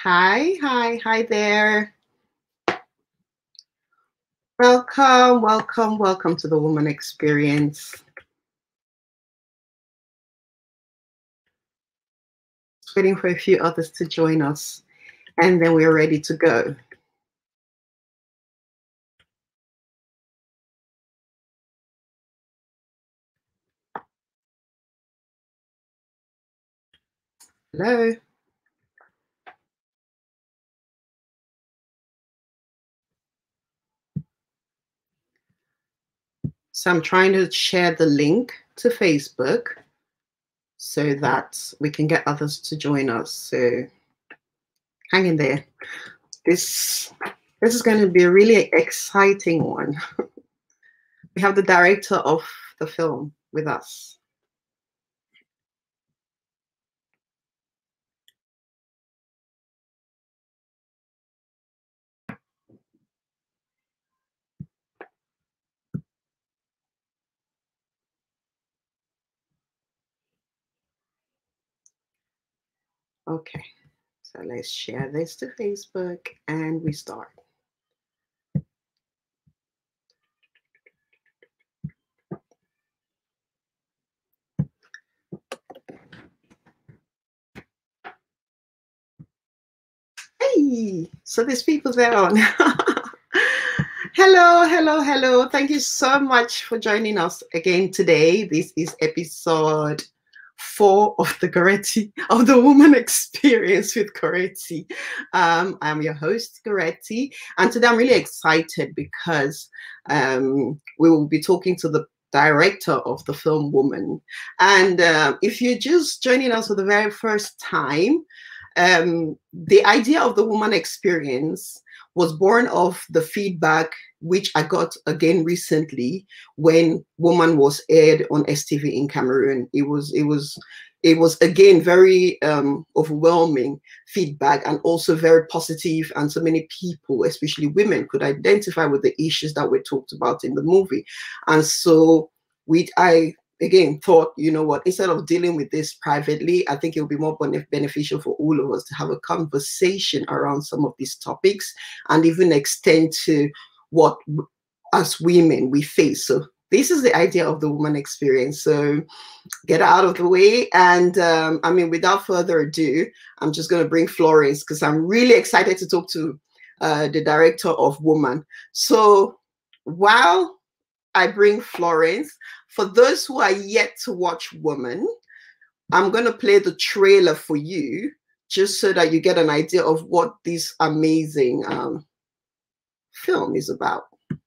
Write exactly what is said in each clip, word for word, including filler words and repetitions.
Hi, hi, hi there. Welcome, welcome, welcome to the Woman Experience. Just waiting for a few others to join us, and then we're ready to go. Hello. So I'm trying to share the link to Facebook so that we can get others to join us. So hang in there. This, this is going to be a really exciting one. We have the director of the film with us. Okay, so let's share this to Facebook and we start. Hey, so there's people there on. Hello, hello, hello. Thank you so much for joining us again today. This is episode four of the Goretti, of the Woman Experience with Goretti. Um, I'm your host, Goretti, and today I'm really excited because um, we will be talking to the director of the film Woman. And uh, if you're just joining us for the very first time, um, the idea of the Woman Experience was born of the feedback which I got again recently when Woman was aired on S T V in Cameroon. It was it was it was again very um, overwhelming feedback and also very positive, and so many people, especially women, could identify with the issues that were talked about in the movie. And so we I again thought, you know what, instead of dealing with this privately, I think it would be more beneficial for all of us to have a conversation around some of these topics and even extend to what as women we face. So this is the idea of the Woman Experience. So get out of the way. And um, I mean, without further ado, I'm just going to bring Florence because I'm really excited to talk to uh, the director of Woman. So while I bring Florence, for those who are yet to watch Woman, I'm going to play the trailer for you just so that you get an idea of what this amazing um, film is about.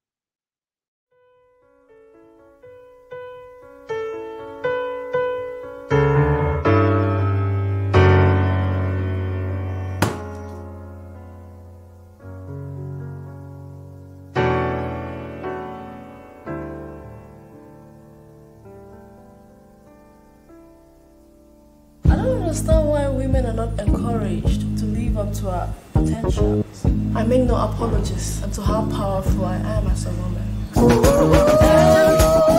Understand why women are not encouraged to live up to our potentials. I make no apologies to how powerful I am as a woman.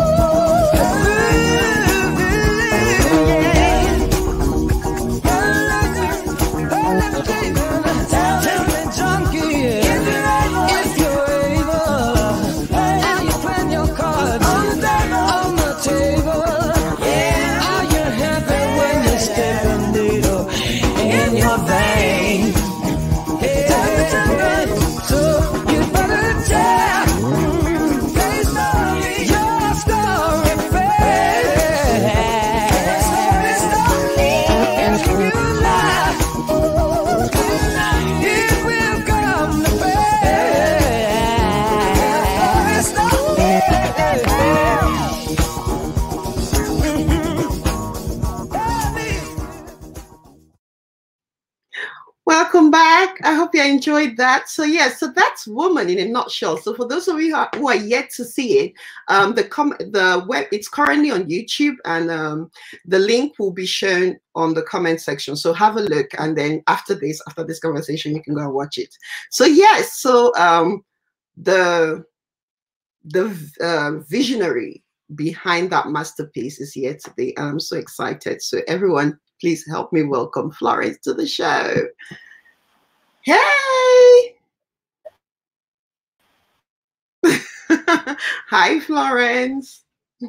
Welcome back. I hope you enjoyed that. So yeah, so that's Woman in a nutshell. So for those of you who are, who are yet to see it, um, the com the web it's currently on YouTube, and um, the link will be shown on the comment section. So have a look, and then after this, after this conversation, you can go and watch it. So yes, so um, the the uh, visionary behind that masterpiece is here today, and I'm so excited. So everyone, please help me welcome Florence to the show. Hey! Hi, Florence.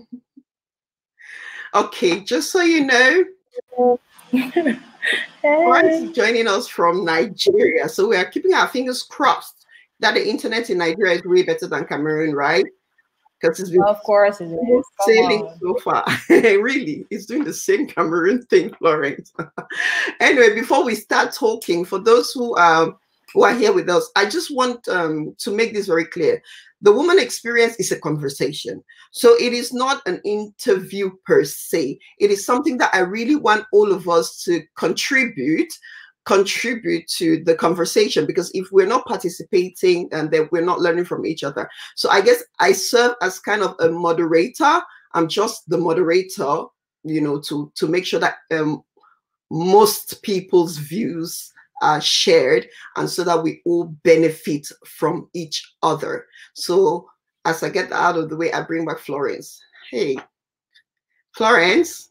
Okay, just so you know, Hey. Florence is joining us from Nigeria. So we are keeping our fingers crossed that the internet in Nigeria is way better than Cameroon, right? Because it's been Of course it is. sailing so far. Really, it's doing the same Cameroon thing, Florence. Anyway, before we start talking, for those who um who are here with us, I just want um, to make this very clear. The woman experience is a conversation. So it is not an interview per se. It is something that I really want all of us to contribute contribute to the conversation, because if we're not participating, and then we're not learning from each other. So I guess I serve as kind of a moderator. I'm just the moderator, you know, to to make sure that um, most people's views are shared, and so that we all benefit from each other. So as I get that out of the way, I bring back Florence. Hey, Florence,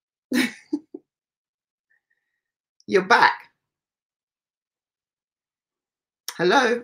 you're back. Hello.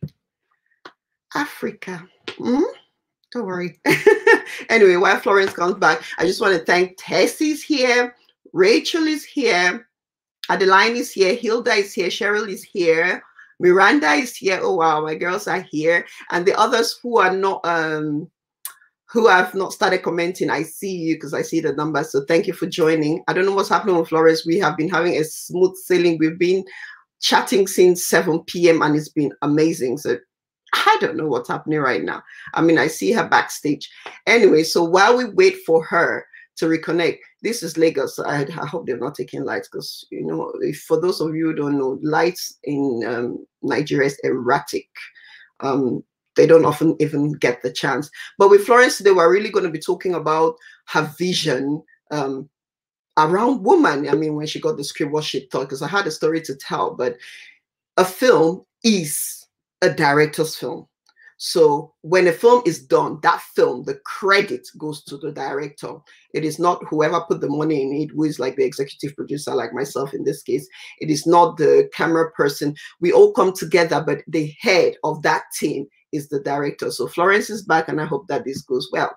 Africa. Mm-hmm. Don't worry. Anyway, while Florence comes back, I just want to thank Tessie's here, Rachel is here, Adeline is here, Hilda is here, Cheryl is here, Miranda is here. Oh wow, my girls are here, and the others who are not um who have not started commenting, I see you because I see the numbers. So thank you for joining. I don't know what's happening with Florence. We have been having a smooth sailing. We've been chatting since seven p m and it's been amazing. So I don't know what's happening right now. I mean, I see her backstage. Anyway, so while we wait for her to reconnect, this is Lagos. I, I hope they're not taking lights, because, you know, if, for those of you who don't know, lights in um, Nigeria is erratic. Um, they don't often even get the chance. But with Florence today, we're really going to be talking about her vision um, around woman. I mean, when she got the script, what she thought, because I had a story to tell. But a film is a director's film. So when a film is done, that film, the credit goes to the director. It is not whoever put the money in it, who is like the executive producer, like myself in this case. It is not the camera person. We all come together, but the head of that team is the director. So Florence is back, and I hope that this goes well.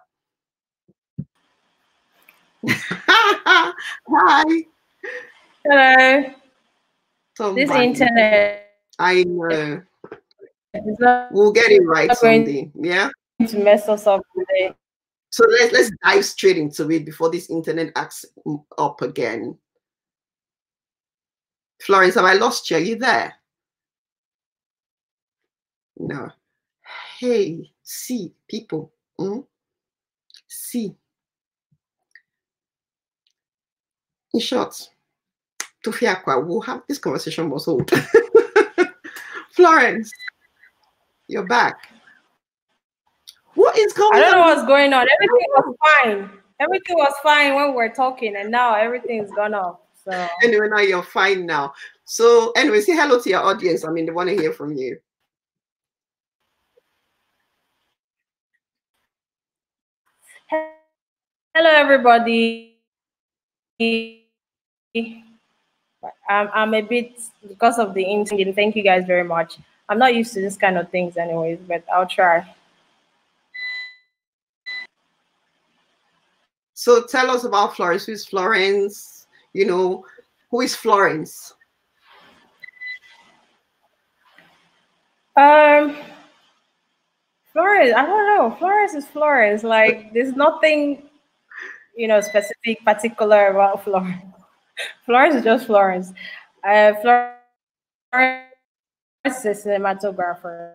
Hi. Hello. Somebody. This internet. I know. We'll get it right someday. Yeah. To mess us up today. So let's let's dive straight into it before this internet acts up again. Florence, have I lost you? Are you there? No. Hey, see, people. Mm? See. In short, Tufiakwa, we'll have this conversation was old. Florence, you're back. What is going on? I don't know what's going on. Everything was fine. Everything was fine when we were talking, and now everything's gone off. So anyway, now you're fine now. So anyway, say hello to your audience. I mean, they want to hear from you. Hello, everybody. I'm, I'm a bit, because of the internet, thank you guys very much. I'm not used to this kind of things anyways, but I'll try. So tell us about Florence. Who is Florence? You know, who is Florence? Um, Florence, I don't know. Florence is Florence. Like, there's nothing, you know, specific, particular about Florence. Florence is just Florence. Uh, Florence is a cinematographer,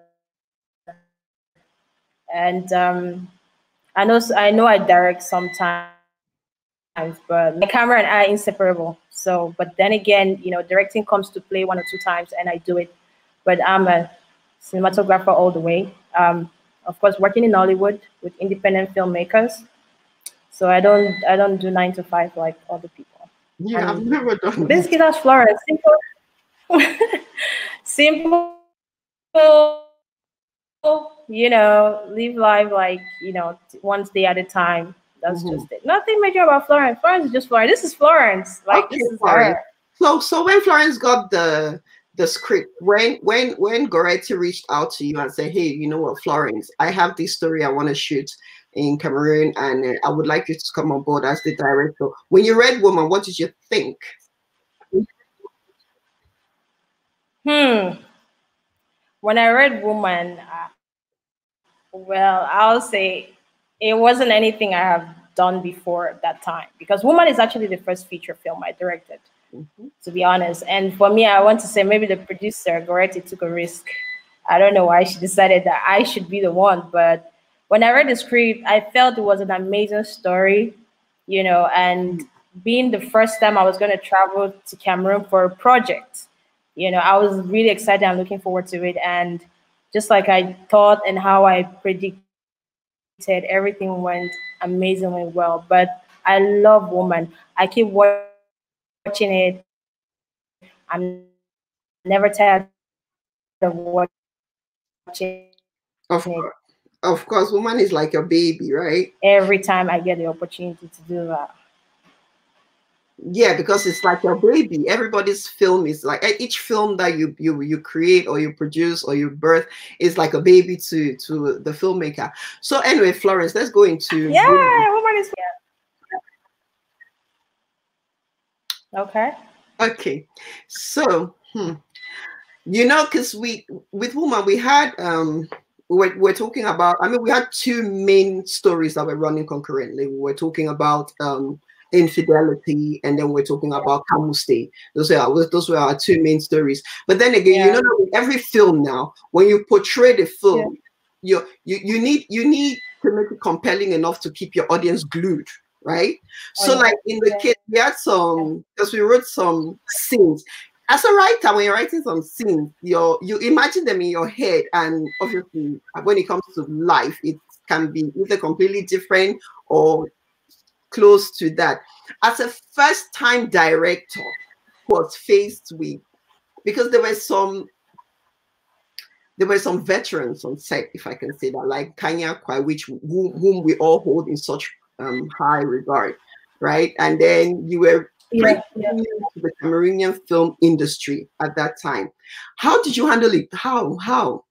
and um, I know I know I direct sometimes, but my camera and I are inseparable. So, but then again, you know, directing comes to play one or two times, and I do it. But I'm a cinematographer all the way. Um, of course, working in Nollywood with independent filmmakers. So I don't I don't do nine to five like other people. Yeah, I've never done basically that's Florence. Simple, simple. You know, live life like, you know, one day at a time. That's mm-hmm. just it. Nothing major about Florence. Florence is just Florence. This is Florence. Like, okay, this is Florence. her. So, so when Florence got the the script, when when when Goretti reached out to you and said, hey, you know what, Florence, I have this story I want to shoot in Cameroon, and uh, I would like you to come on board as the director. When you read Woman, what did you think? Hmm. When I read Woman, uh, well, I'll say it wasn't anything I have done before at that time, because Woman is actually the first feature film I directed, Mm-hmm. to be honest. And for me, I want to say maybe the producer, Goretti, took a risk. I don't know why she decided that I should be the one, but when I read the script, I felt it was an amazing story, you know, and being the first time I was going to travel to Cameroon for a project, you know, I was really excited and looking forward to it. And just like I thought and how I predicted, everything went amazingly well. But I love Woman. I keep watching it. I'm never tired of watching Of it course, of course, Woman is like your baby, right? every time I get the opportunity to do that. Yeah, because it's like your baby. Everybody's film is like eh, each film that you you you create or you produce or you birth is like a baby to to the filmmaker. So anyway, Florence, let's go into Yeah, Woman. Woman is okay. Okay, so hmm, you know, because we with Woman we had um we're, we're talking about, I mean, we had two main stories that were running concurrently. We were talking about um infidelity, and then we're talking about Kamuste. Those are those were our two main stories. But then again, you Yeah. know, with every film now, when you portray the Yeah. film, you you you need you need to make it compelling enough to keep your audience glued, right? Oh, So yeah. like in the Yeah. case, we had some, because we wrote some scenes. As a writer, when you're writing some scenes, you you imagine them in your head, and obviously, when it comes to life, it can be either completely different or close to that. As a first-time director who was faced with, because there were some there were some veterans on set, if I can say that, like Kanya Kwai, which whom, whom we all hold in such um, high regard, right? And then you were pretty Yeah. Yeah. new to the Cameroonian film industry at that time. How did you handle it? How? How?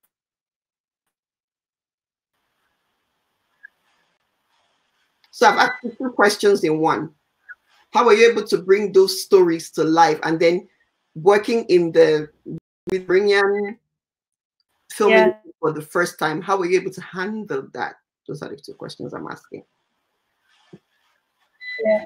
So I've asked you two questions in one. How were you able to bring those stories to life, and then working in the with Cameroonian film Yeah. industry for the first time? How were you able to handle that? Those are the two questions I'm asking. Yeah.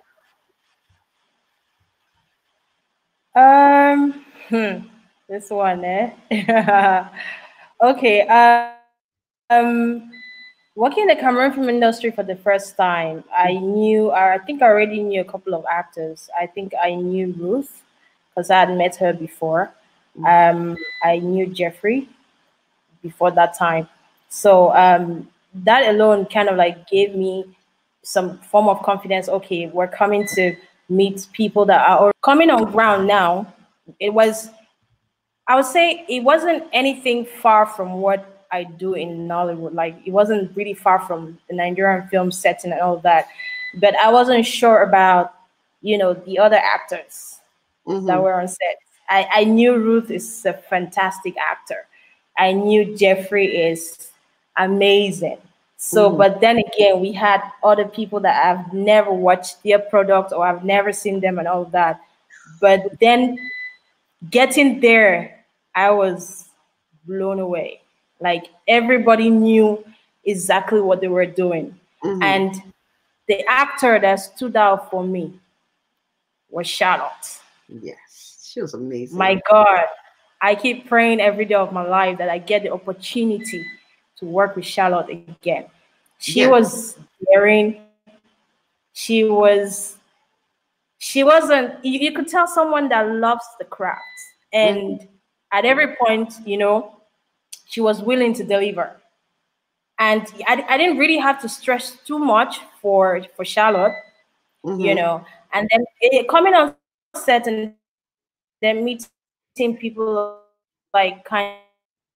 Um. Hmm. This one, eh? Okay. Um. Working in the Cameroon film industry for the first time, I knew. I think I already knew a couple of actors. I think I knew Ruth because I had met her before. Um. I knew Jeffrey before that time. So um, that alone kind of like gave me some form of confidence. Okay, we're coming to meet people that are coming on ground now. It was, I would say, it wasn't anything far from what I do in Nollywood. Like it wasn't really far from the Nigerian film setting and all that. But I wasn't sure about, you know, the other actors that Mm-hmm. were on set. I, I knew Ruth is a fantastic actor. I knew Jeffrey is amazing. So, Mm-hmm. but then again, we had other people that I've never watched their product or I've never seen them and all of that. But then getting there, I was blown away. Like everybody knew exactly what they were doing. Mm-hmm. And the actor that stood out for me was Charlotte. Yes, she was amazing. My God, I keep praying every day of my life that I get the opportunity to work with Charlotte again. She Yes. was daring. She was, she wasn't, you, you could tell someone that loves the craft. Mm-hmm. And at every point, you know, she was willing to deliver. And I, I didn't really have to stress too much for, for Charlotte, you Mm-hmm. know. And then it, coming on set and then meeting people like Kanya, for instance,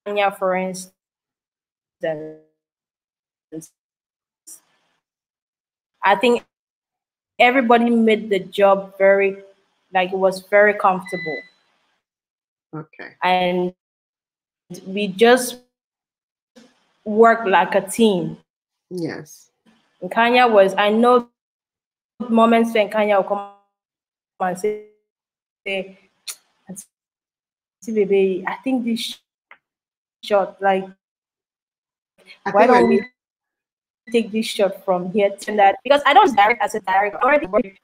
I think everybody made the job very, like it was very comfortable. Okay. And we just work like a team. Yes. And Kanya was, I know moments when Kanya will come and say, see, baby, I think this shot, like, I why think don't we're we take this shot from here to that? Because I don't direct as a director already.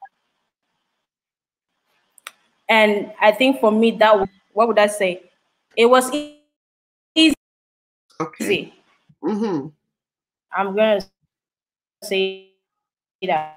And I think for me, that, what would I say? It was easy. okay. Mm-hmm. I'm going to say that.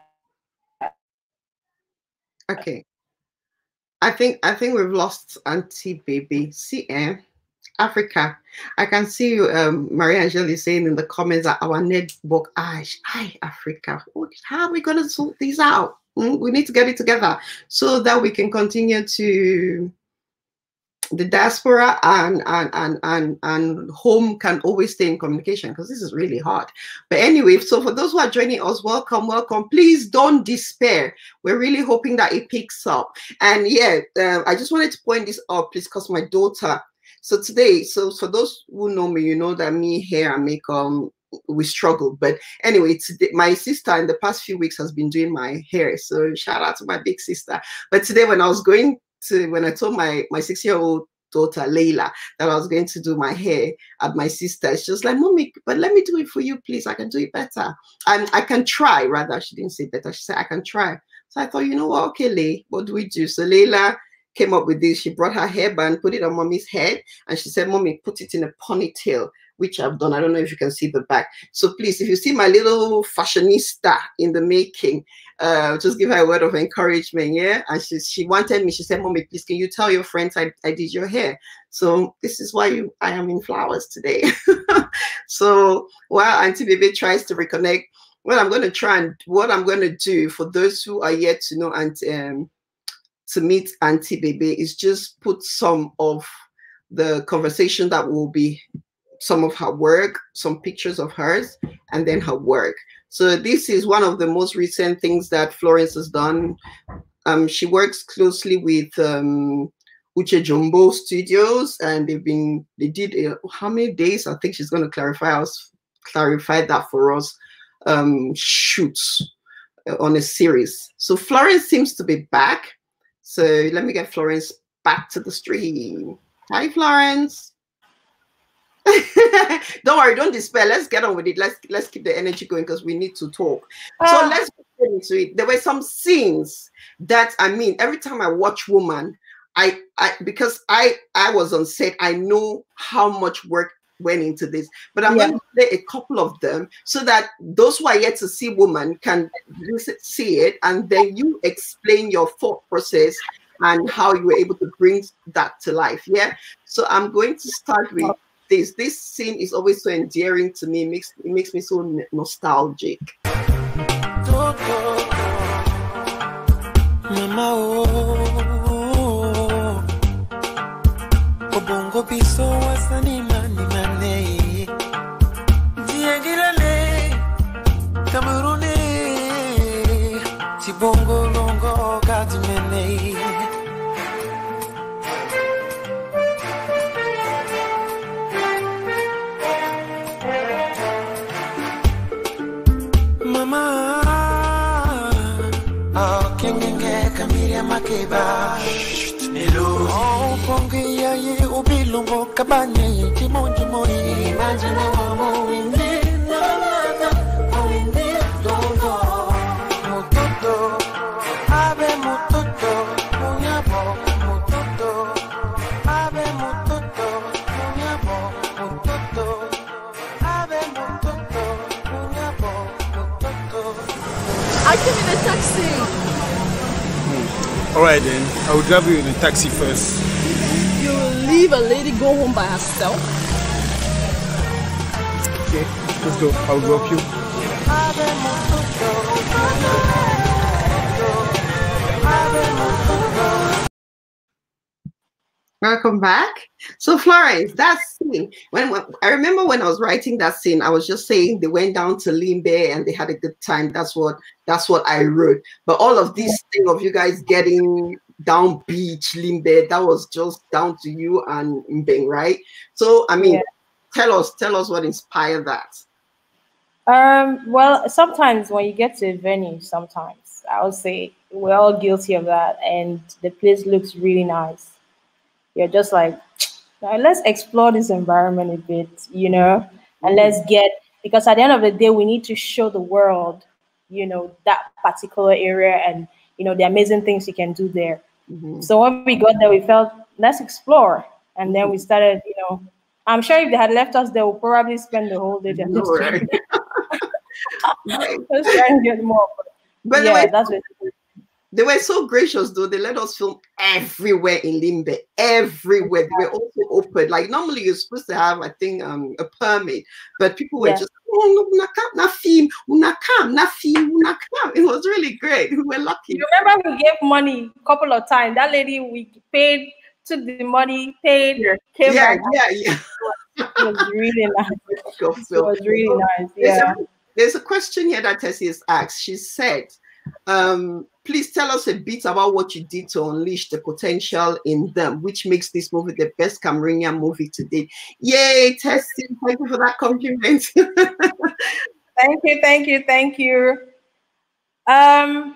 Okay. I think I think we've lost Auntie Baby. See, eh? Africa. I can see you, um, Maria Angeli saying in the comments that our network, aye, aye, Africa. How are we going to sort these out? Mm, we need to get it together so that we can continue to the diaspora and and and and, and home can always stay in communication, because this is really hard. But anyway, so for those who are joining us, welcome, welcome. Please don't despair. We're really hoping that it picks up. And yeah, uh, I just wanted to point this out, please, because my daughter. So today, so for those who know me, you know that me, hair and makeup, we struggle. But anyway, today, my sister in the past few weeks has been doing my hair. So shout out to my big sister. But today, when I was going to, when I told my my six-year-old daughter Layla that I was going to do my hair at my sister's, she was like, "Mommy, but let me do it for you, please. I can do it better. And I can try." Rather, she didn't say better. She said, "I can try." So I thought, you know what? Okay, Lay, what do we do? So Layla came up with this. She brought her hairband, put it on Mommy's head, and she said, "Mommy, put it in a ponytail," which I've done. I don't know if you can see the back. So please, if you see my little fashionista in the making, uh, just give her a word of encouragement, yeah? And she, she wanted me, she said, "Mommy, please, can you tell your friends I, I did your hair?" So this is why you, I am in flowers today. So while Auntie Baby tries to reconnect, what I'm going to try and what I'm going to do for those who are yet to know and um, to meet Auntie Baby is just put some of the conversation that will be some of her work, some pictures of hers, and then her work. So this is one of the most recent things that Florence has done. Um, she works closely with um, Uche Jumbo Studios, and they've been, they did uh, how many days? I think she's going to clarify us, clarify that for us. Um, shoots on a series. So Florence seems to be back. So let me get Florence back to the stream. Hi, Florence. Don't worry, don't despair. Let's get on with it. Let's let's keep the energy going because we need to talk. Uh, so let's get into it. There were some scenes that, I mean, every time I watch Woman, I I because I I was on set, I know how much work went into this. But I'm yeah. going to play a couple of them so that those who are yet to see Woman can see it, and then you explain your thought process and how you were able to bring that to life. Yeah. So I'm going to start with this. This scene is always so endearing to me. It makes it makes me so nostalgic. I came in a taxi. All right then, I will drive you in a taxi first. You will leave a lady go home by herself? Okay, let's go. I'll drop you. Welcome back. So Florence, that scene, when, when I remember when I was writing that scene, I was just saying they went down to Limbe and they had a good time. That's what that's what I wrote. But all of this thing of you guys getting down beach, Limbe. That was just down to you and Mbeng, right? So, I mean, Yeah. tell us, tell us what inspired that. Um, well, sometimes when you get to a venue, sometimes I would say we're all guilty of that, and the place looks really nice. You're just like, "Now let's explore this environment a bit, you know, and Mm-hmm. let's get, because at the end of the day, we need to show the world, you know, that particular area and, you know, the amazing things you can do there." Mm-hmm. So when we got there, we felt, let's explore. And then Mm-hmm. we started, you know, I'm sure if they had left us there, we'll probably spend the whole day there No, just right? trying, Right. just trying to get more. But they Yeah, were, that's what. they were so gracious, though. They let us film everywhere in Limbe, everywhere. They were also open. Like normally, you're supposed to have, I think, um, a permit, but people were Yeah. just, oh, no, una come, na film, una come, na film, una come. It was really great. We were lucky. You remember we gave money a couple of times. That lady, we paid, took the money, paid, Yeah, came yeah, back. yeah, yeah. It was really nice. Go It film. was really So, nice. there's, Yeah. a, there's a question here that Tessie has asked. She said, um, please tell us a bit about what you did to unleash the potential in them, which makes this movie the best Cameroonian movie today. Yay, Tessie, thank you for that compliment. Thank you, thank you, thank you. Um,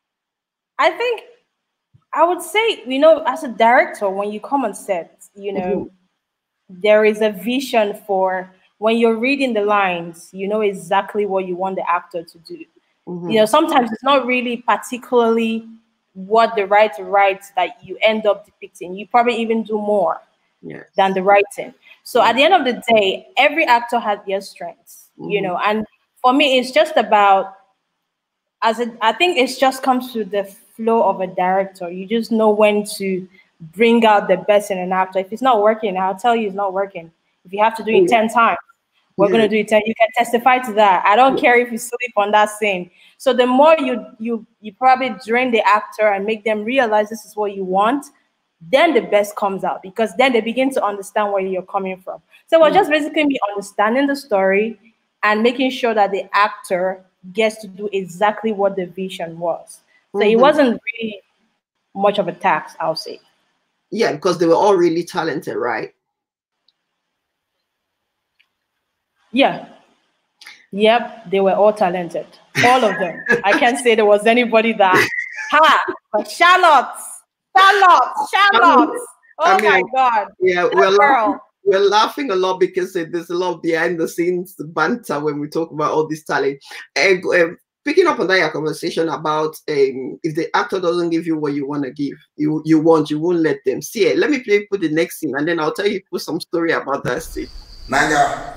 I think I would say, you know, as a director, when you come on set, you know, there is a vision for when you're reading the lines, you know exactly what you want the actor to do. Mm-hmm. You know, sometimes it's not really particularly what the writer writes that you end up depicting. You probably even do more Yes. than the writing. So at the end of the day, every actor has their strengths, Mm-hmm. you know, and for me, it's just about, as a, I think it just comes to the flow of a director. You just know when to bring out the best in an actor. If it's not working, I'll tell you it's not working. If you have to do it ten times, we're Yeah. going to do it ten. You can testify to that. I don't care if you sleep on that scene. So the more you you you probably drain the actor and make them realize this is what you want, then the best comes out, because then they begin to understand where you're coming from. So we're just basically me understanding the story and making sure that the actor gets to do exactly what the vision was. So it Mm-hmm. wasn't really much of a tax, I'll say. Yeah, because they were all really talented, right? Yeah. Yep, they were all talented. All of them. I can't say there was anybody that, ha, but Charlotte, Charlotte, Charlotte. Oh I mean, my God. Yeah, That we're laughing, girl. we're laughing a lot because uh, there's a lot of behind the scenes banter when we talk about all this talent. And uh, picking up on that your conversation about um, if the actor doesn't give you what you want to give, you you want, you won't let them. See, let me play put the next scene, and then I'll tell you put some story about that scene. Nanga.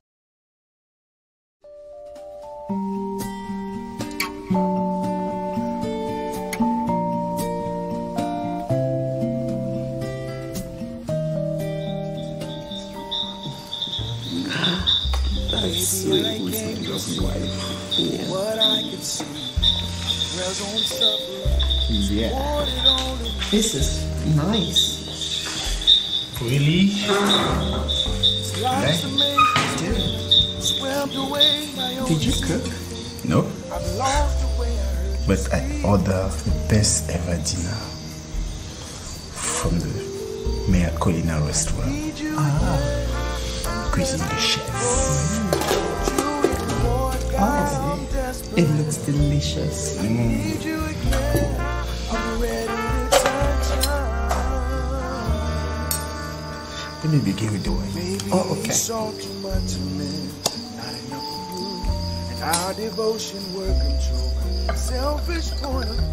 That's sweet. Yeah. What I can see, well, don't suffer. Yeah. This is nice. Really? Life's amazing. Swept away my own. Did you cook? No, I've lost the way I heard. but I order the best ever dinner from the Mayor Colina restaurant. Need you Cuisine de chef. Oh, it looks delicious. need you again. I'm ready to touch Let me begin with the wine. Maybe Oh, okay. you saw too much of me, not enough of you. And our devotion were controlled by a selfish point of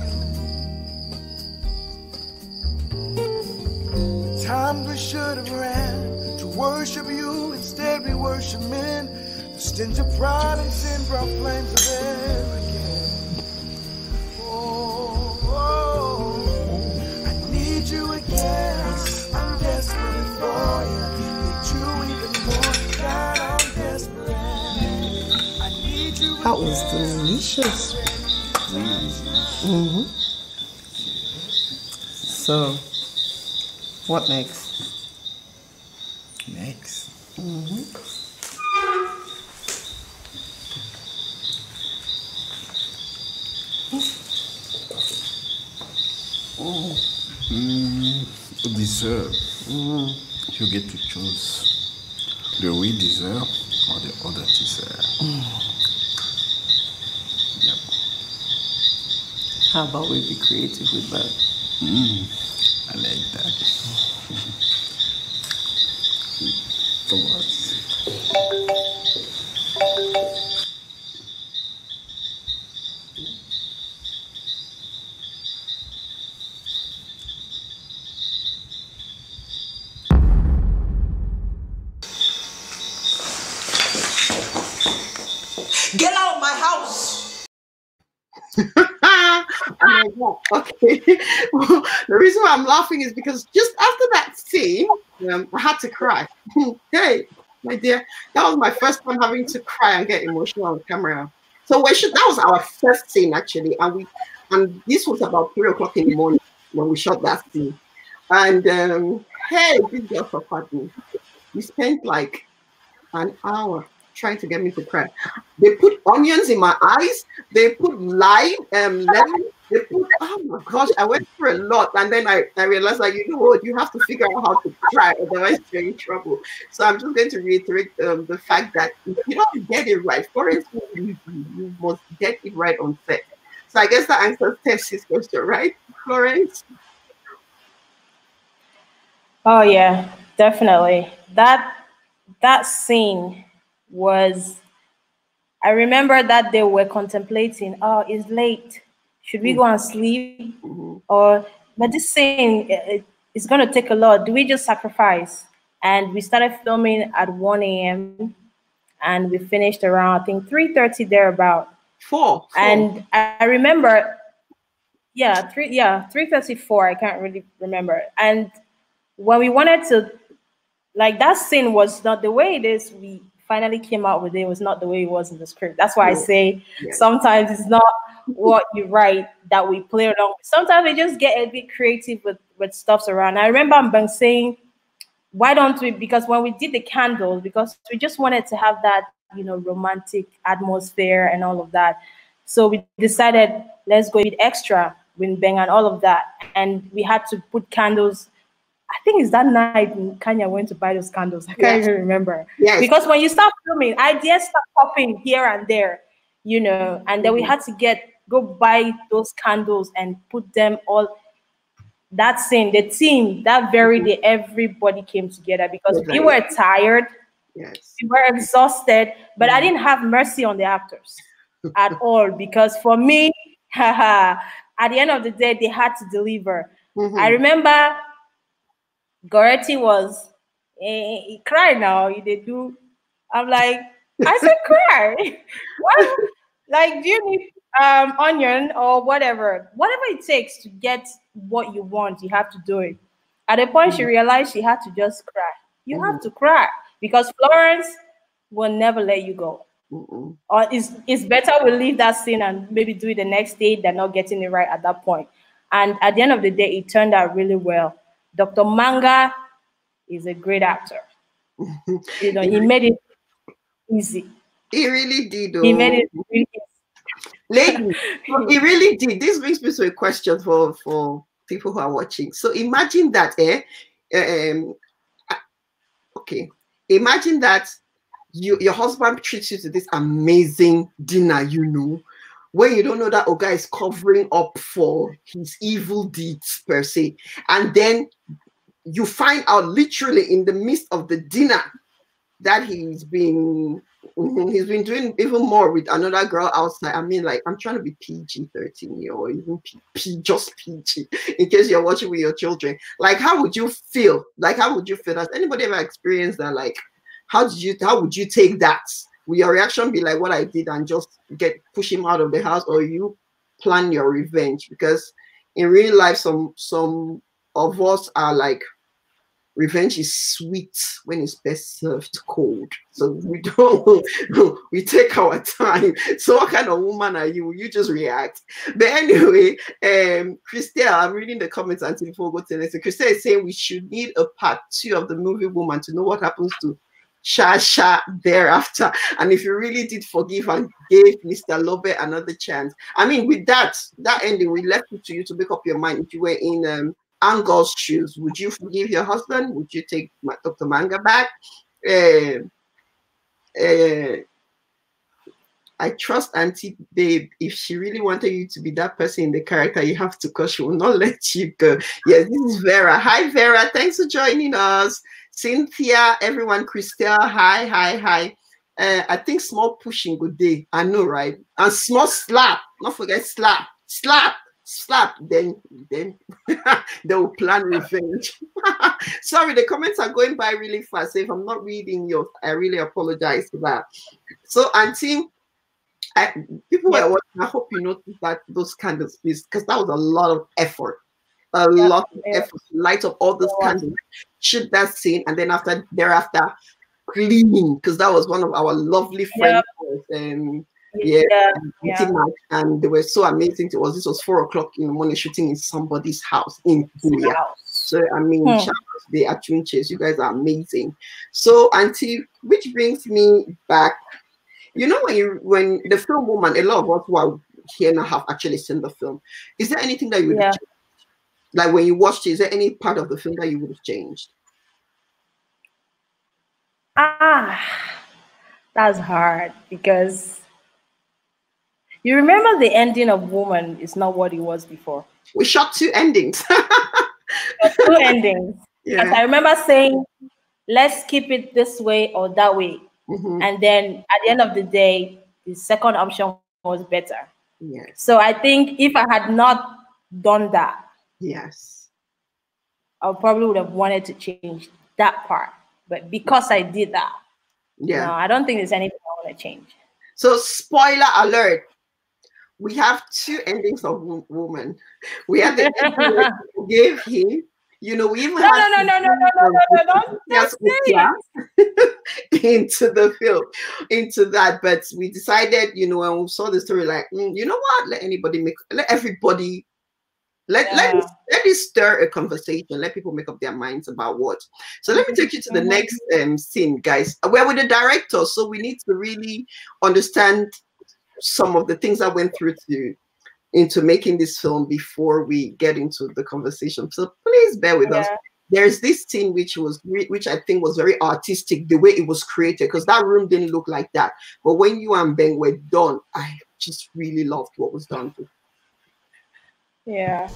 view. The times we should have ran to worship you, instead we worship men. The stench of pride and sin brought flames of arrogance. Oh, oh, I need you again. I'm desperate for you. Need you even more. God, I'm desperate. I need you. That was delicious. Mm-hmm. So, what next? Next. Mm-hmm. Mm. Mm, dessert. Mm, you get to choose the real dessert or the other dessert. Mm. Yep. How about we be creative with that? Mm, I like that. Come on. Get out of my house! Oh my God. Okay. Well, the reason why I'm laughing is because just after that scene, um, I had to cry. Hey, my dear, that was my first time having to cry and get emotional on camera. So we should, that was our first scene actually, and we and this was about three o'clock in the morning when we shot that scene. And um, hey, this girl suffered me. We spent like an hour trying to get me to cry. They put onions in my eyes. They put lime, um, lemon. They put, oh my gosh, I went through a lot. And then I, I realized, like, you know what, you have to figure out how to cry, otherwise you're in trouble. So I'm just going to reiterate um, the fact that if you don't get it right, Florence, you, you must get it right on set. So I guess that answers Tessie's question, right, Florence? Oh yeah, definitely. That that scene was, I remember that they were contemplating, oh, it's late. Should we go and sleep? Mm-hmm. Or, but this scene, it, it's going to take a lot. Do we just sacrifice? And we started filming at one A M and we finished around, I think, three thirty thereabout. Four. four. And I remember, yeah, three, yeah, three thirty-four. I can't really remember. And when we wanted to, like, that scene was not the way it is. We finally came out with it. It was not the way it was in the script. That's why I say Yes. sometimes it's not what you write that we play along. Sometimes we just get a bit creative with with stuffs around. I remember Mbang saying, why don't we, because when we did the candles, because we just wanted to have that, you know, romantic atmosphere and all of that. So we decided, let's go a bit extra with Bang and all of that. And we had to put candles. I think it's that night Kanya went to buy those candles. I can't Yes. even remember. Yes. Because when you start filming, ideas start popping here and there, you know, and then we had to get, go buy those candles and put them all. That scene, the team, that very day, everybody came together because Yes, we I- were tired, Yes. we were exhausted, but I didn't have mercy on the actors at all because for me, haha, at the end of the day, they had to deliver. Mhm. I remember Goretti was, eh, he cried now, he did do. I'm like, I said cry. What? Like, do you need um onion or whatever? Whatever it takes to get what you want, you have to do it. At a point, she realized she had to just cry. You have to cry because Florence will never let you go. Mm-mm. Or it's, it's better we leave that scene and maybe do it the next day than not getting it right at that point. And at the end of the day, it turned out really well. Doctor Manga is a great actor. You know, he made it easy. He really did. He made oh. it really easy. Lady, so he really did. This brings me to a question for, for people who are watching. So imagine that, eh? Um, okay. Imagine that you your husband treats you to this amazing dinner, you know, when you don't know that Oga is covering up for his evil deeds per se. And then you find out literally in the midst of the dinner that he's been he's been doing even more with another girl outside. I mean, like, I'm trying to be P G thirteen here, or even P, P just P G, in case you're watching with your children. Like, how would you feel? Like, how would you feel? Has anybody ever experienced that? Like, how did you? How would you take that? Will your reaction be like what I did and just get push him out of the house, or you plan your revenge? Because in real life, some some of us are like, revenge is sweet when it's best served cold. So we don't, we take our time. So what kind of woman are you? You just react. But anyway, um, Christelle, I'm reading the comments until before we go to the next. Christelle is saying we should need a part two of the movie Woman to know what happens to Shasha thereafter. And if you really did forgive and gave Mister Lobe another chance. I mean, with that, that ending, we left it to you to make up your mind if you were in um Angol's shoes, would you forgive your husband? Would you take Doctor Manga back? Uh, uh, I trust Auntie Babe. If she really wanted you to be that person in the character, you have to, because she will not let you go. Yes, this is Vera. Hi, Vera. Thanks for joining us. Cynthia, everyone, Christelle. Hi, hi, hi. Uh, I think small pushing good day. I know, right? And small slap. Not forget slap. Slap. Slap. Then, then they will plan revenge. Sorry, the comments are going by really fast. So if I'm not reading yours, I really apologize for that. So, Auntie, I, people Yep. were watching. I hope you noticed that those candles, please, because that was a lot of effort, a Yep. lot of Yep. effort to light up all those It was. candles, shoot that scene, and then after thereafter cleaning, because that was one of our lovely friends, and yeah, Yeah, and, yeah. and they were so amazing to us. This was four o'clock in the morning, shooting in somebody's house in Buya. House. So I mean, Hmm. shout out to the Achunches, you guys are amazing. So, Auntie, which brings me back. You know, when you when the film Woman, a lot of us who are here now have actually seen the film. Is there anything that you would Yeah. have changed? Like when you watched it, is there any part of the film that you would have changed? Ah, that's hard because you remember the ending of Woman is not what it was before. We shot two endings. Two endings. Yeah. Because I remember saying, let's keep it this way or that way. Mhm. And then at the end of the day, the second option was better. Yes. So I think if I had not done that, Yes. I probably would have wanted to change that part. But because I did that, Yeah. no, I don't think there's anything I want to change. So, spoiler alert. We have two endings of Wo- Woman. We have the ending where we gave him. You know, we even No, had no, no, no, no, no, no, no, no, don't, yes, don't say it. into the film, into that. But we decided, you know, when we saw the story, like, mm, you know what? Let anybody make, let everybody, let let Yeah. it, let it stir a conversation. Let people make up their minds about what. So let me take you to the Mhm. next um, scene, guys. We're with the director, so we need to really understand some of the things that went through to into making this film before we get into the conversation. So please bear with us. Yeah. There's this scene which was re- which I think was very artistic, the way it was created, because that room didn't look like that. But when you and Ben were done, I just really loved what was done. Yeah.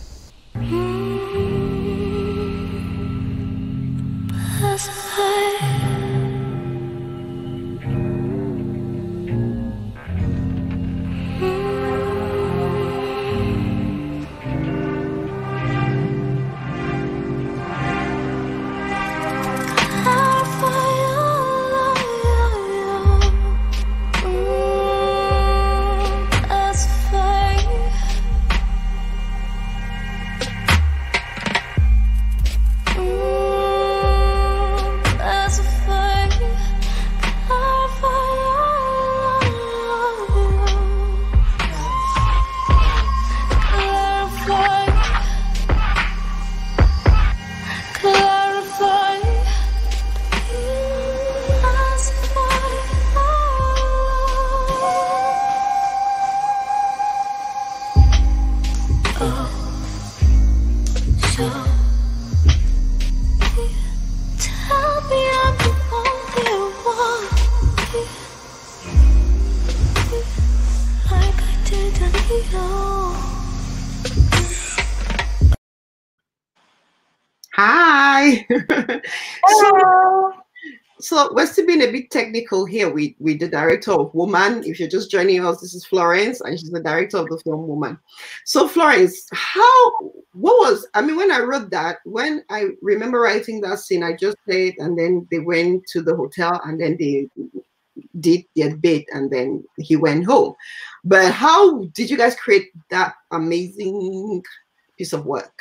Hi. so, Hello. so we're still being a bit technical here with, with the director of Woman. If you're just joining us, this is Florence, and she's the director of the film Woman. So Florence, how, what was, I mean, when I wrote that, when I remember writing that scene, I just said, and then they went to the hotel, and then they did their date, and then he went home. But how did you guys create that amazing piece of work?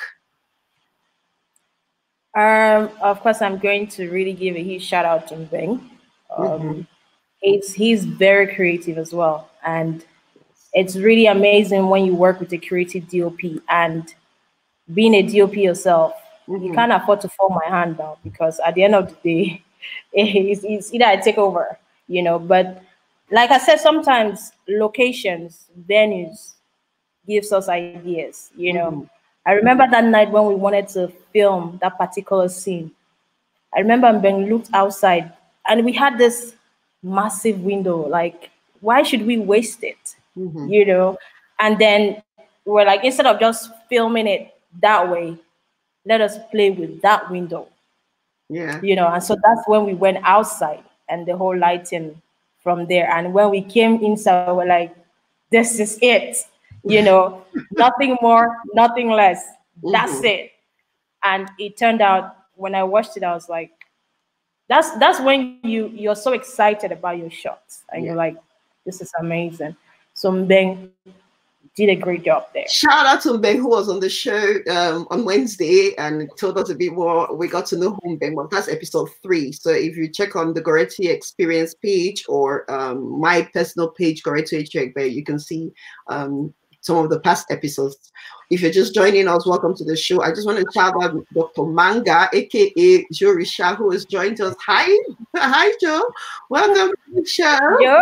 Um, of course, I'm going to really give a huge shout out to Bing. Um, Mm-hmm. he's he's very creative as well, and it's really amazing when you work with a creative D O P. And being a D O P yourself, Mm-hmm. you can't afford to fall my hand down, because at the end of the day, it's, it's either I take over, you know. But like I said, sometimes locations, venues gives us ideas, you know. Mm-hmm. I remember that night when we wanted to film that particular scene. I remember Ben looked outside and we had this massive window. Like, why should we waste it? Mm-hmm. You know? And then we're like, instead of just filming it that way, let us play with that window. Yeah. You know, and so that's when we went outside and the whole lighting from there. And when we came inside, we're like, this is it. You know, nothing more, nothing less. That's Mm-hmm. it. And it turned out when I watched it, I was like, that's that's when you you're so excited about your shots and Yeah. you're like, this is amazing. So Mbeng did a great job there. Shout out to Mbeng, who was on the show um, on Wednesday and told us a bit more. We got to know who Mbeng was. That's episode three. So if you check on the Goretti Experience page or um, my personal page, Goretti Echegbe, you can see um, some of the past episodes. If you're just joining us, welcome to the show. I just want to shout out Doctor Manga, aka Joe Risha, who has joined us. Hi, hi, Joe. Welcome to the show. Joe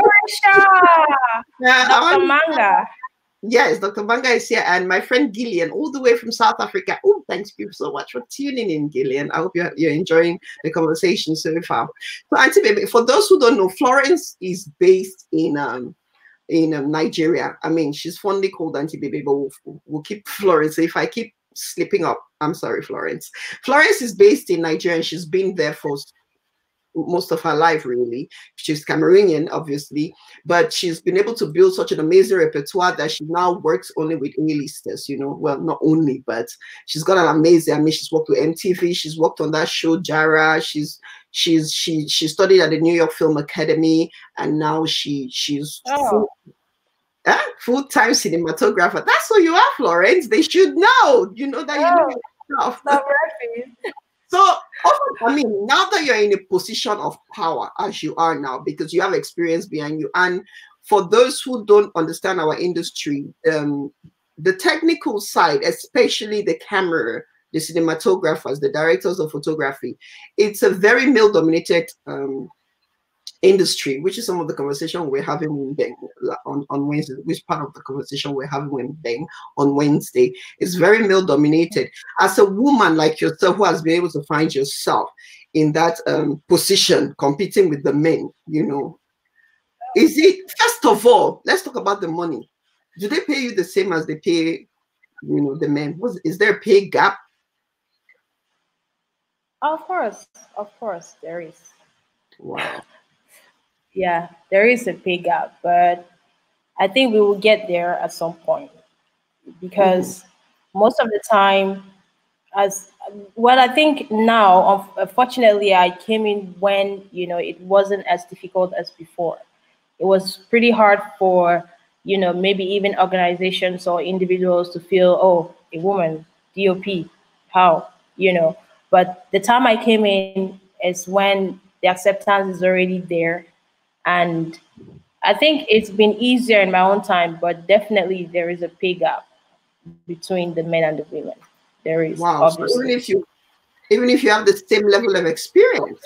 Risha, Yeah, Doctor Manga. Yes, Doctor Manga is here, and my friend Gillian, all the way from South Africa. Oh, thanks you so much for tuning in, Gillian. I hope you're, you're enjoying the conversation so far. So, Auntie Baby, for those who don't know, Florence is based in um in um, Nigeria. I mean, she's fondly called Auntie Baby, but we'll, we'll keep Florence. So if I keep slipping up, I'm sorry, Florence. Florence is based in Nigeria, and she's been there for most of her life, really. She's Cameroonian, obviously, but she's been able to build such an amazing repertoire that she now works only with A-listers, you know. Well, not only, but she's got an amazing, I mean, she's worked with M T V, she's worked on that show JARA, she's she's she she studied at the New York Film Academy, and now she she's Oh. full, eh, full-time cinematographer. That's who you are, Florence. They should know, you know, that you know your stuff. Not right. So, I mean, now that you're in a position of power, as you are now, because you have experience behind you, and for those who don't understand our industry, um, the technical side, especially the camera, the cinematographers, the directors of photography, it's a very male-dominated um, industry, which is some of the conversation we're having with Beng on, on Wednesday, which part of the conversation we're having with Beng on Wednesday. It's very male dominated. As a woman like yourself who has been able to find yourself in that um, position, competing with the men, you know, is it, first of all, let's talk about the money. Do they pay you the same as they pay, you know, the men? Was, is there a pay gap? Of course, of course, there is. Wow. Yeah, there is a pay gap, but I think we will get there at some point because mm-hmm. most of the time, as well, I think now, unfortunately, I came in when, you know, it wasn't as difficult as before. It was pretty hard for, you know, maybe even organizations or individuals to feel, oh, a woman, D O P, how, you know. But the time I came in is when the acceptance is already there. And I think it's been easier in my own time, but definitely there is a pay gap between the men and the women. There is. Wow. Obviously. So even if you, even if you have the same level of experience.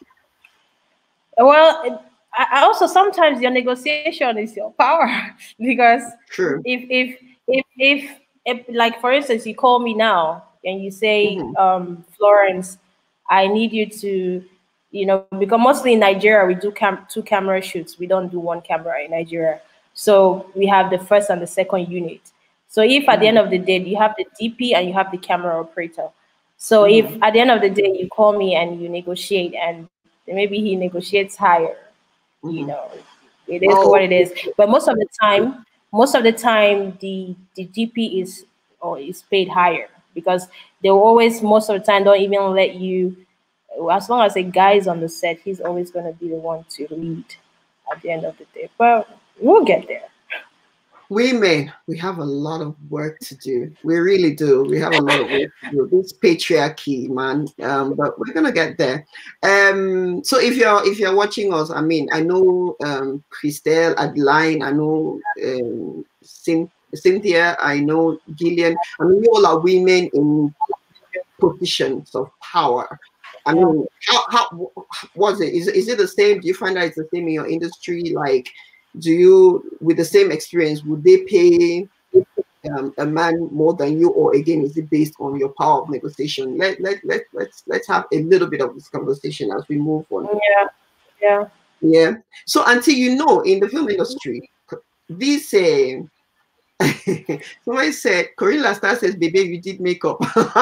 Well, I also sometimes your negotiation is your power because True. if if if if, if like for instance you call me now and you say mm-hmm. um, Florence, I need you to. You know, because mostly in Nigeria, we do cam two camera shoots. We don't do one camera in Nigeria. So we have the first and the second unit. So if at the end of the day, you have the D P and you have the camera operator. So mm. if at the end of the day, you call me and you negotiate and maybe he negotiates higher, mm. you know, it is oh. what it is. But most of the time, most of the time, the, the D P is, or is paid higher because they will always, most of the time, don't even let you, as long as a guy is on the set, he's always going to be the one to lead at the end of the day. But we'll get there. Women, we have a lot of work to do. We really do. We have a lot of work to do. This patriarchy, man. Um, but we're gonna get there. Um, so if you're if you're watching us, I mean, I know um, Christelle, Adeline, I know um, Cynthia, I know Gillian. I mean, we all are women in positions of power. I mean, how, how was it? Is, is it the same? Do you find that it's the same in your industry? Like, do you, with the same experience, would they pay um, a man more than you, or again, is it based on your power of negotiation? Let let let let's let's have a little bit of this conversation as we move on. Yeah, yeah, yeah. So until you know, in the film industry, this uh, somebody said, Corilla Star says, "Baby, you did makeup."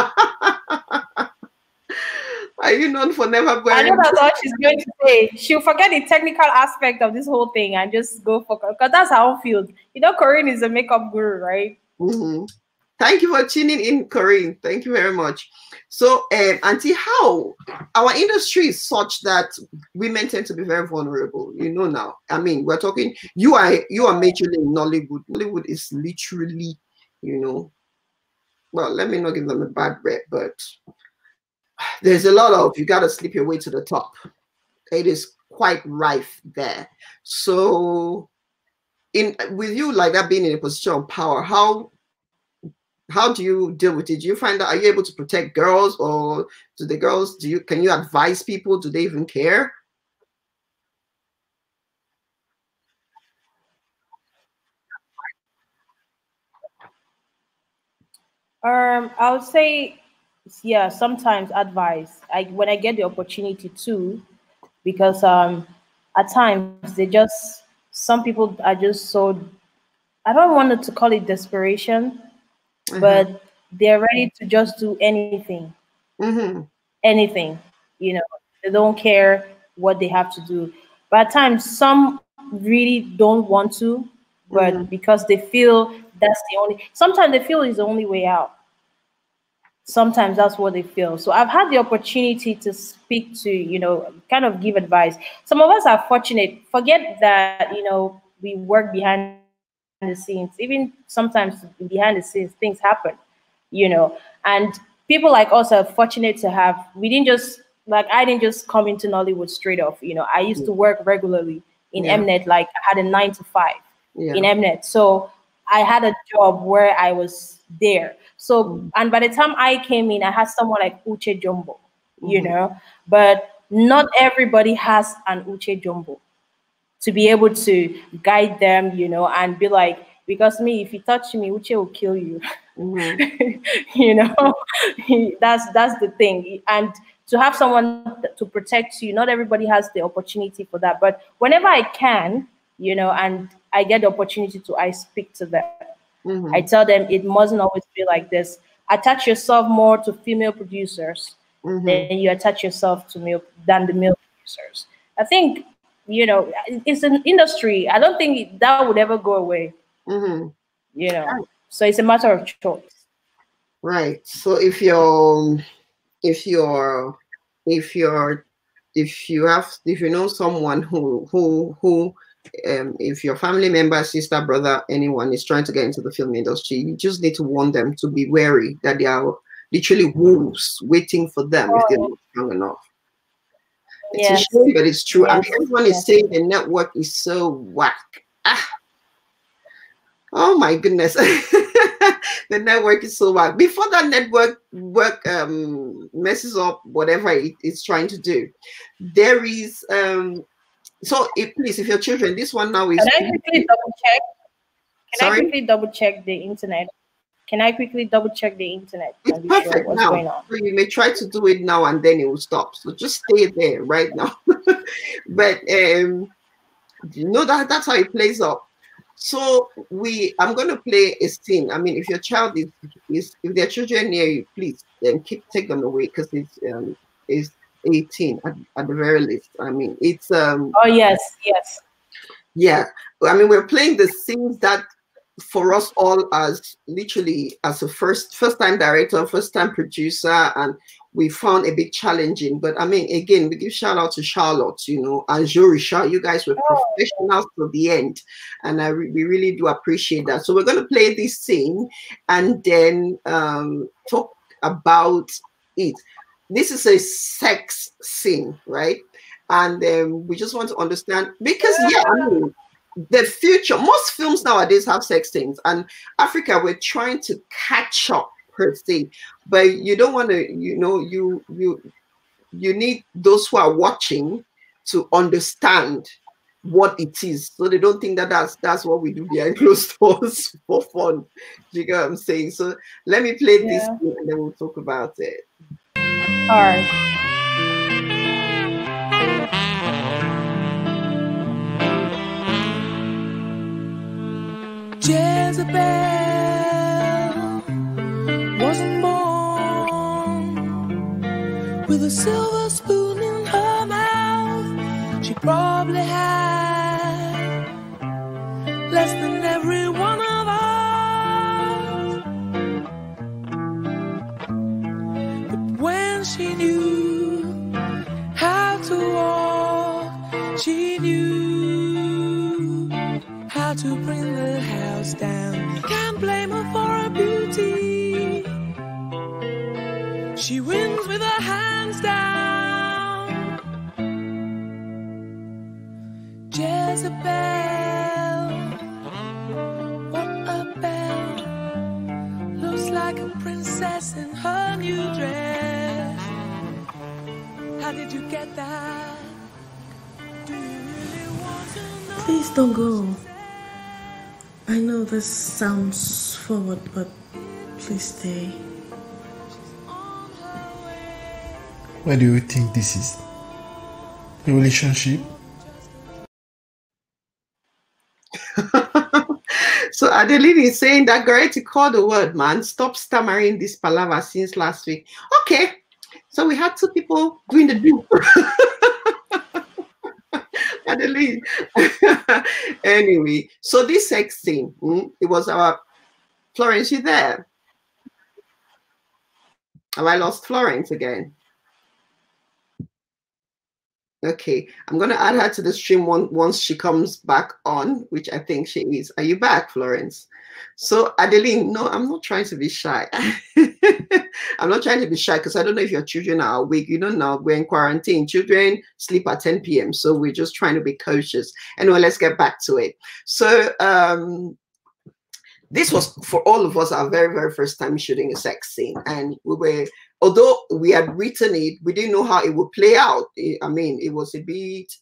Are you known for never wearing? I know that's what she's going to say. She'll forget the technical aspect of this whole thing and just go for, because that's her own field. You know, Corinne is a makeup guru, right? Mm-hmm. Thank you for tuning in, Corinne. Thank you very much. So, um, Auntie, how our industry is such that women tend to be very vulnerable. You know now. I mean, we're talking. You are you are majorly in Nollywood. Nollywood is literally, you know. Well, let me not give them a bad rep, but there's a lot of you got to sleep your way to the top. It is quite rife there. So, in with you like that being in a position of power, how how do you deal with it? Do you find that, are you able to protect girls, or do the girls, do you, can you advise people? Do they even care? Um, I would say, yeah, sometimes advice. I when I get the opportunity to, because um, at times they just, some people are just so, I don't want to call it desperation, Mm-hmm. but they're ready to just do anything, Mm-hmm. anything. You know, they don't care what they have to do. But at times, some really don't want to, but Mm-hmm. because they feel that's the only. Sometimes they feel it's the only way out. Sometimes that's what they feel. So I've had the opportunity to speak to, you know, kind of give advice. Some of us are fortunate. Forget that, you know, we work behind the scenes. Even sometimes behind the scenes, things happen, you know. And people like us are fortunate to have, we didn't just, like, I didn't just come into Nollywood straight off. You know, I used to work regularly in Yeah. Mnet, like I had a nine to five Yeah. in Mnet. So I had a job where I was there. So, Mm-hmm. and by the time I came in, I had someone like Uche Jumbo, you Mm-hmm. know, but not everybody has an Uche Jumbo to be able to guide them, you know, and be like, because me, if you touch me, Uche will kill you. Mm-hmm. You know, that's that's the thing. And to have someone to protect you, not everybody has the opportunity for that. But whenever I can, you know, and I get the opportunity to, I speak to them. Mm-hmm. I tell them it mustn't always be like this. Attach yourself more to female producers Mm-hmm. than you attach yourself to male than the male producers. I think, you know, it's an industry. I don't think that would ever go away. Mm-hmm. You know, so it's a matter of choice. Right. So if you're if you're if you're if you have if you know someone who who who um if your family member, sister, brother, anyone is trying to get into the film industry, you just need to warn them to be wary that there are literally wolves waiting for them if they're not strong enough. It's Yes. a shame, but it's true. I mean, Yes. everyone is Yes. saying the network is so whack. Ah. Oh my goodness. The network is so bad. Before that network work um messes up whatever it, it's trying to do, there is um so if, please, if your children, this one now is Can I quickly double check? Can sorry, I quickly double check the internet? Can I quickly double check the internet it's and be sure perfect what's now. going on? So you may try to do it now and then it will stop. So just stay there right now. But um you know that that's how it plays up. So we, I'm going to play a scene. I mean, if your child is, is if their children near you, please then keep take them away because it's um it's eighteen at, at the very least. I mean, it's um Oh yes, yes. yeah. I mean, we're playing the scenes that for us all as literally as a first first time director, first time producer, and we found a bit challenging. But I mean, again, we give shout out to Charlotte, you know, and Jorisha. You guys were professionals to the end, and I re we really do appreciate that. So we're going to play this scene and then um, talk about it. This is a sex scene, right? And um, we just want to understand because yeah, I mean, the future, most films nowadays have sex scenes, and Africa, we're trying to catch up per se, but you don't want to, you know, you you you need those who are watching to understand what it is, so they don't think that that's that's what we do behind closed doors for fun. You get what I'm saying? So let me play this Yeah. and then we'll talk about it. All right. Jezebel wasn't born with a silver spoon in her mouth. She probably had less than every one of us. But when she knew how to walk, she knew how to bring the house down. You can't blame her for her beauty. She wins with her hands down. Jezebel, what a belle. Looks like a princess in her new dress. How did you get that? Do you really want to know? Please don't go. I know this sounds forward, but please stay. Why do you think this is? A relationship? So Adeline is saying that Goretti called the word, man. Stop stammering this palaver since last week. Okay. So we had two people doing the do. Adeline. Anyway, so this sex scene, mm, it was our Florence, you there? Have I lost Florence again? Okay, I'm going to add her to the stream one, once she comes back on, which I think she is. Are you back, Florence? So, Adeline, no, I'm not trying to be shy. I'm not trying to be shy because I don't know if your children are awake. You don't know, we're in quarantine. Children sleep at ten p m So we're just trying to be cautious. Anyway, let's get back to it. So, um, this was, for all of us, our very, very first time shooting a sex scene. And we were, although we had written it, we didn't know how it would play out. I mean, it was a bit,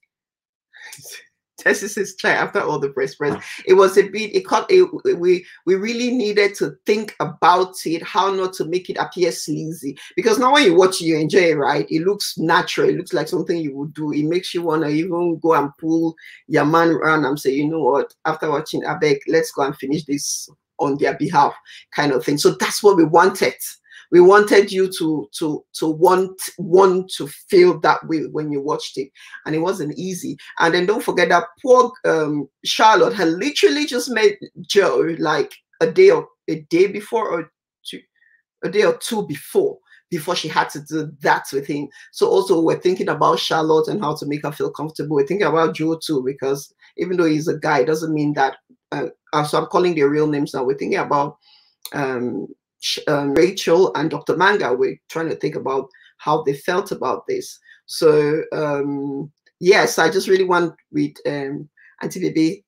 Tessie is try after all the press press. It was a bit, it caught, it, we, we really needed to think about it, how not to make it appear sleazy. Because now when you watch it, you enjoy it, right? It looks natural. It looks like something you would do. It makes you want to even go and pull your man around and say, you know what, after watching Abeg, let's go and finish this on their behalf, kind of thing. So that's what we wanted. We wanted you to to to want want to feel that way when you watched it, and it wasn't easy. And then don't forget that poor um, Charlotte had literally just met Joe like a day or a day before, or two, a day or two before before she had to do that with him. So also we're thinking about Charlotte and how to make her feel comfortable. We're thinking about Joe too, because even though he's a guy, it doesn't mean that. Uh, so I'm calling their real names now. We're thinking about. Um, Um, Rachel and Doctor Manga. We're trying to think about how they felt about this. So um, yes, I just really want with um, Auntie Baby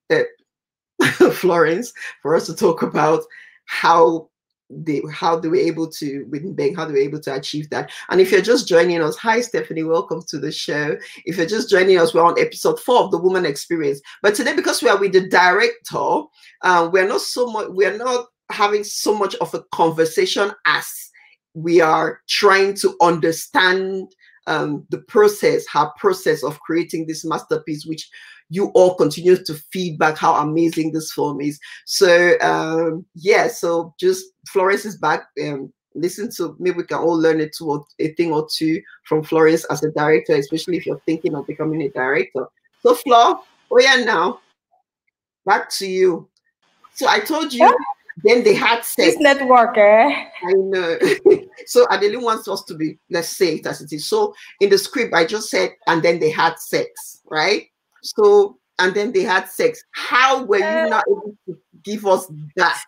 uh, Florence for us to talk about how they how they were able to with Beng, how they were able to achieve that. And if you're just joining us, hi Stephanie, welcome to the show. If you're just joining us, we're on episode four of the Woman Experience. But today, because we are with the director, uh, we're not so much. We're not. having so much of a conversation as we are trying to understand um, the process, her process of creating this masterpiece, which you all continue to feedback how amazing this film is. So um, yeah, so just Florence is back. Um, listen to, maybe we can all learn a, two or, a thing or two from Florence as a director, especially if you're thinking of becoming a director. So Flor, oh yeah, now back to you. So I told you. Then they had sex. This network, eh? I know. So Adeline wants us to be, let's say it as it is. So in the script, I just said, and then they had sex, right? So, and then they had sex. How were you not able to give us that?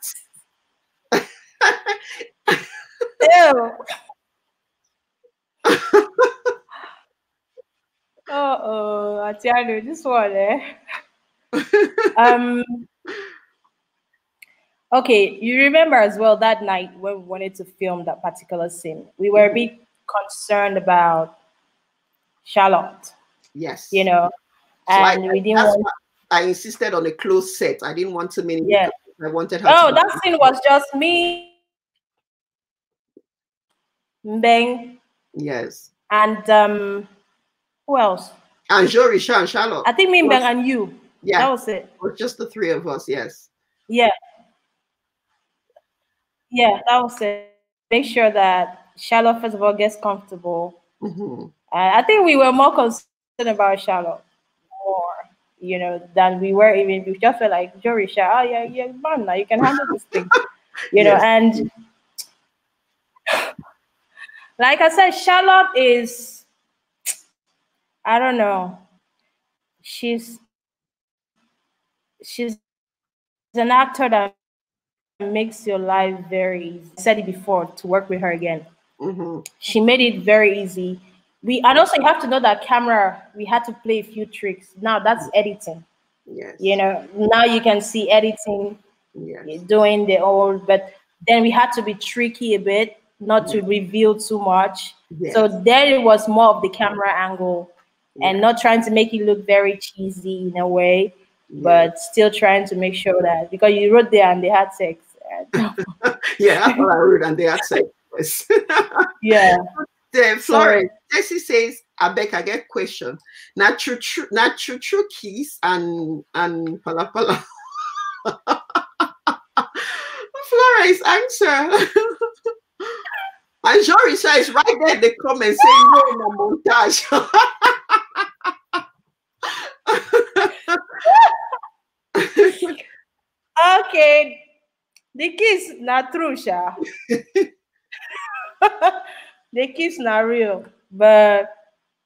Ew. Uh-oh, I tell you, this one, eh? um... Okay, you remember as well that night when we wanted to film that particular scene, we were a bit concerned about Charlotte. Yes. You know, and so I, we didn't that's want. why I insisted on a closed set. I didn't want too many. Yeah. I wanted her. Oh, to that scene was just me, Mbeng. Yes. And um, who else? And Jorisha and Charlotte. I think me, Mbeng, and you. Yeah. That was it. It was just the three of us. Yes. Yeah. Yeah, that was it. Make sure that Charlotte, first of all, gets comfortable. Mm-hmm. And I think we were more concerned about Charlotte more, you know, than we were even. We just felt like, Jorisha, oh, yeah, yeah, man, now you can handle this thing, you know. Yes. And like I said, Charlotte is, I don't know, she's she's an actor that makes your life very easy. I said it before, to work with her again. Mm-hmm. She made it very easy. We and also you have to know that camera, we had to play a few tricks. Now that's editing. Yes. You know, now you can see editing, yes. doing the old, but then we had to be tricky a bit, not to reveal too much. Yes. So then it was more of the camera angle and yes. not trying to make it look very cheesy in a way, yes. but still trying to make sure that, because you wrote there and they had sex. Yeah, that's what I wrote, and they had sex. Yeah. The Florence, Jesse says, I beg I get question. Not true, true, not true, true keys and and pala pala. Florence, answer. And Jorisha is right there in the comments saying no in the montage. Okay, the kiss not true, Sha. The kiss not real, but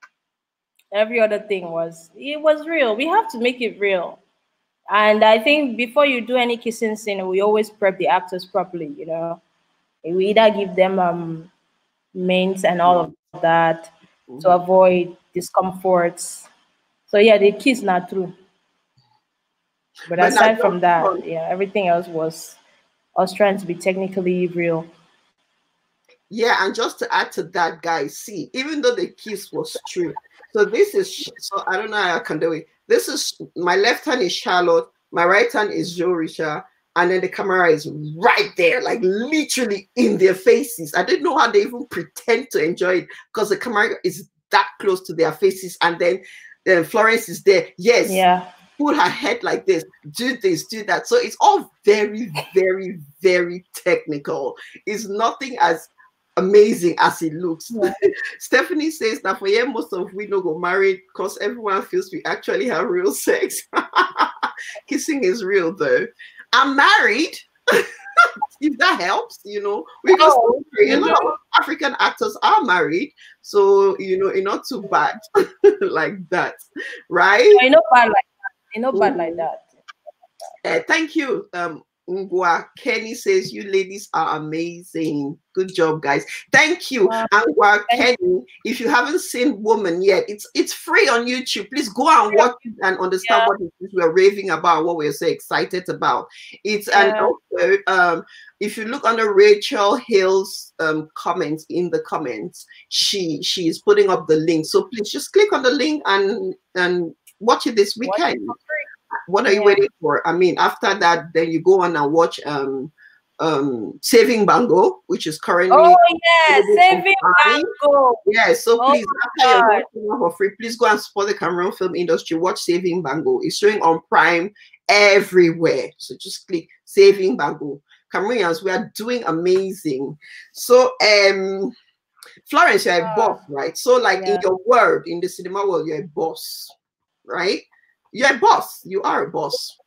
every other thing was, it was real. We have to make it real. And I think before you do any kissing scene, we always prep the actors properly, you know. We either give them um mints and all of that mm-hmm. to avoid discomforts. So yeah, the kiss not true. But, but aside from that, fun. yeah, everything else was us trying to be technically real. Yeah, and just to add to that, guys, see, even though the kiss was true, so this is, so I don't know how I can do it. This is, my left hand is Charlotte, my right hand is Jorisha, and then the camera is right there, like literally in their faces. I didn't know how they even pretend to enjoy it because the camera is that close to their faces, and then uh, Florence is there. Yes, yeah. Put her head like this, do this, do that. So it's all very, very, very technical. It's nothing as amazing as it looks. Yeah. Stephanie says that for yeah, most of we don't go married because everyone feels we actually have real sex. Kissing is real though. I'm married. If that helps, you know, we just oh, a lot of African actors are married, so you know, it's not too bad like that, right? I know bad like that. I know bad mm. like that. Uh, thank you, um, Ngwa. Kenny says you ladies are amazing. Good job, guys. Thank you, uh, Ngwa Kenny. You. If you haven't seen Woman yet, it's it's free on YouTube. Please go and watch it and understand yeah. what it is we're raving about, what we're so excited about. It's yeah. and also, um, if you look under Rachel Hill's um comments in the comments, she she is putting up the link. So please just click on the link and and watch it this weekend. What are you yeah. waiting for? I mean, after that, then you go on and watch um um Saving Bango, which is currently oh yeah, Saving Bango. Yeah, so oh please, after you're watching for free, please go and support the Cameroon Film Industry. Watch Saving Bango. It's showing on Prime everywhere. So just click Saving Bango. Cameroonians, we are doing amazing. So um Florence, you're a uh, boss, right? So like yeah. in your world, in the cinema world, you're a boss, right? You're a boss. You are a boss.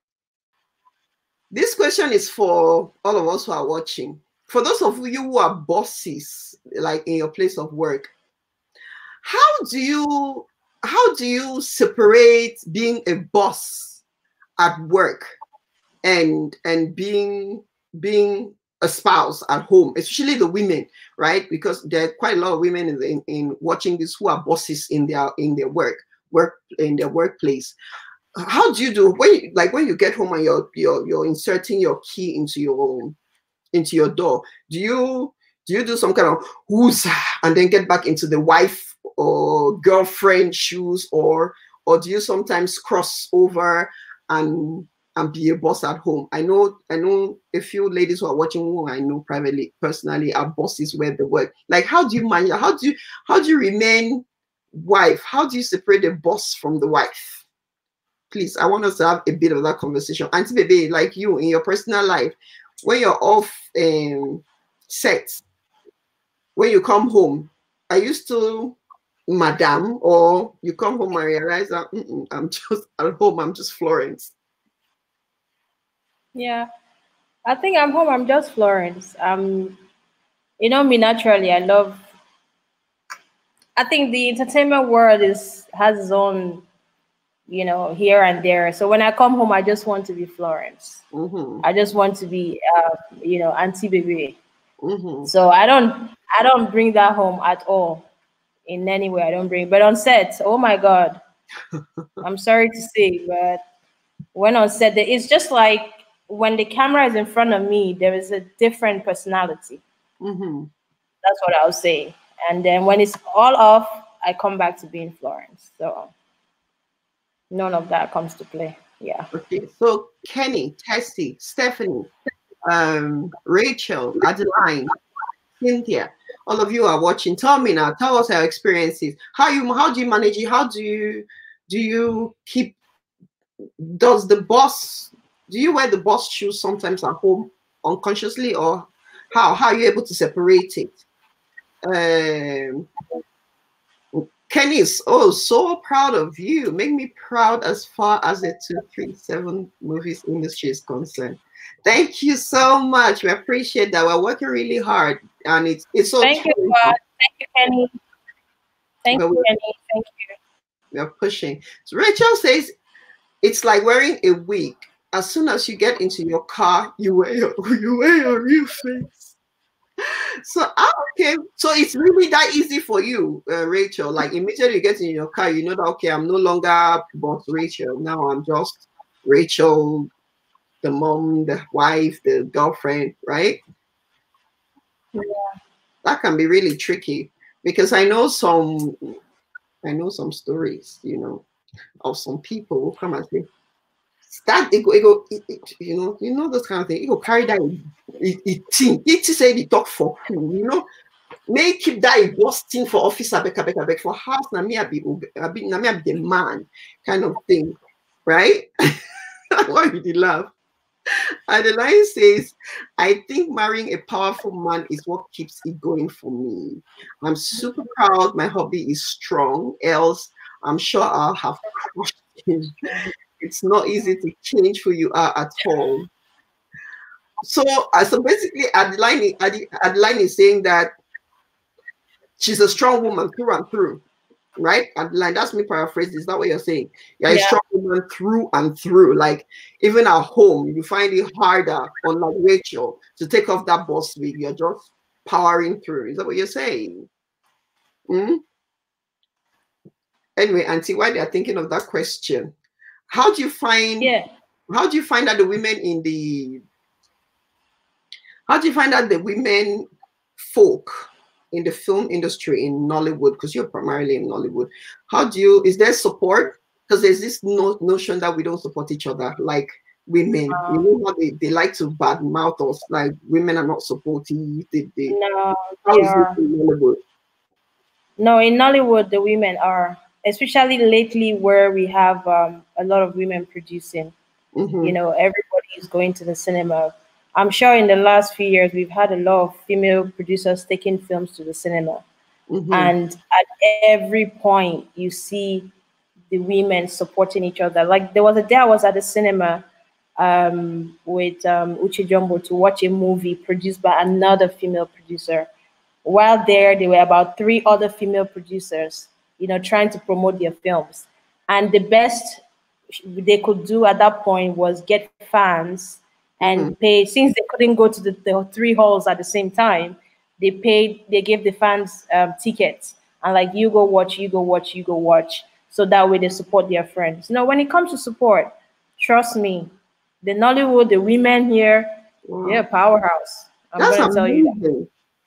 This question is for all of us who are watching. For those of you who are bosses, like in your place of work, how do you how do you separate being a boss at work and and being being a spouse at home, especially the women, right? Because there are quite a lot of women in, in, in watching this who are bosses in their in their work. work in their workplace. How do you do when you, like when you get home and you're you're you're inserting your key into your into your door? Do you do you do some kind of who's and then get back into the wife or girlfriend shoes, or or do you sometimes cross over and and be a boss at home? I know, I know a few ladies who are watching who I know privately, personally, are bosses where they work. Like, how do you manage? How do you how do you remain wife? How do you separate the boss from the wife? Please, I want us to have a bit of that conversation. Auntie Baby, like you in your personal life, when you're off um, set, when you come home, are you still Madame, or you come home and realize that mm -mm, I'm just at home, I'm just Florence? Yeah, I think I'm home, I'm just Florence. Um, you know me naturally, I love, I think the entertainment world is has its own, you know, here and there. So when I come home, I just want to be Florence. Mm-hmm. I just want to be, uh, you know, Auntie Baby. Mm-hmm. So I don't, I don't bring that home at all, in any way. I don't bring. But on set, oh my God, I'm sorry to say, but when on set, it's just like when the camera is in front of me, there is a different personality. Mm-hmm. That's what I'll say. And then when it's all off, I come back to being Florence. So none of that comes to play. Yeah. Okay. So Kenny, Tessie, Stephanie, um, Rachel, Adeline, Cynthia, all of you are watching. Tell me now. Tell us your experiences. How you how do you manage it? How do you do you keep? Does the boss? Do you wear the boss shoes sometimes at home unconsciously, or how how are you able to separate it? Um, Kenny is oh so proud of you. Make me proud as far as the two three seven movies industry is concerned. Thank you so much. We appreciate that. We're working really hard, and it's it's so Thank you, God. Thank you, Kenny. Thank you, Kenny. Thank you. We're pushing. So Rachel says it's like wearing a wig. As soon as you get into your car, you wear your you wear your real face. So ah, okay, so it's really that easy for you, uh, Rachel. Like immediately you get in your car, you know that okay, I'm no longer boss Rachel. Now I'm just Rachel, the mom, the wife, the girlfriend, right? Yeah. That can be really tricky because I know some, I know some stories, you know, of some people who come and say, that it go, it go it, it, you know, you know this kind of thing. It go carry that it it thing. It say the talk for who, you know. May keep that boss thing for office abek abek abek for house. Na me I be I be na me I be the man kind of thing, right? Why did he laugh? And the line says, I think marrying a powerful man is what keeps it going for me. I'm super proud my hobby is strong, else I'm sure I'll have crushed him. It's not easy to change who you are at all. So, uh, so basically, Adeline, Adeline is saying that she's a strong woman through and through, right? Adeline, that's me paraphrasing. Is that what you're saying? You're yeah. a strong woman through and through. Like, even at home, you find it harder, unlike Rachel, to take off that boss wig. You're just powering through. Is that what you're saying? Mm? Anyway, Auntie, while they're thinking of that question, how do you find yeah how do you find that the women in the how do you find that the women folk in the film industry in Nollywood, because you're primarily in Nollywood, how do you is there support? Because there's this no, notion that we don't support each other, like women. Um, you know how they, they like to badmouth us, like women are not supportive. They, they, no, how they is are. it in Nollywood? No, in Nollywood the women are, especially lately where we have um, a lot of women producing. Mm-hmm. You know, everybody is going to the cinema. I'm sure in the last few years, we've had a lot of female producers taking films to the cinema. Mm-hmm. And at every point, you see the women supporting each other. Like there was a day I was at the cinema um, with um, Uche Jumbo to watch a movie produced by another female producer. While there, there were about three other female producers, you know, trying to promote their films. And the best they could do at that point was get fans and mm-hmm. pay, since they couldn't go to the, the three halls at the same time, they paid, they gave the fans um, tickets and like, you go watch, you go watch, you go watch. So that way they support their friends. You know, when it comes to support, trust me, the Nollywood, the women here, wow. they're a powerhouse. I'm That's going to tell you that.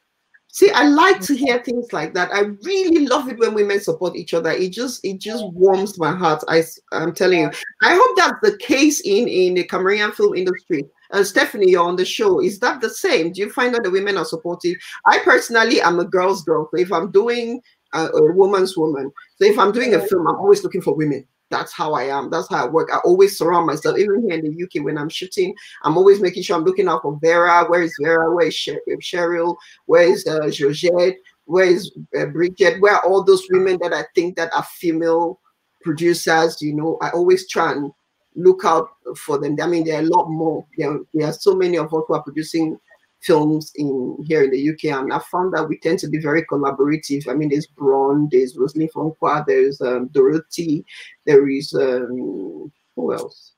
See, I like to hear things like that. I really love it when women support each other. It just it just warms my heart. I, I'm telling you. I hope that's the case in, in the Cameroon film industry. Uh, Stephanie, you're on the show. Is that the same? Do you find that the women are supportive? I personally am a girl's girl. So if I'm doing a, a woman's woman, so if I'm doing a film, I'm always looking for women. That's how I am. That's how I work. I always surround myself, even here in the U K when I'm shooting. I'm always making sure I'm looking out for Vera. Where is Vera? Where is Cheryl? Where is uh, Georgette? Where is uh, Bridget? Where are all those women that I think that are female producers? You know, I always try and look out for them. I mean, there are a lot more. There, there are so many of us who are producing films in here in the U K, and I found that we tend to be very collaborative. I mean, there's Braun, there's Rosalie Fonkwa, there's um, Dorothy, there is um, who else?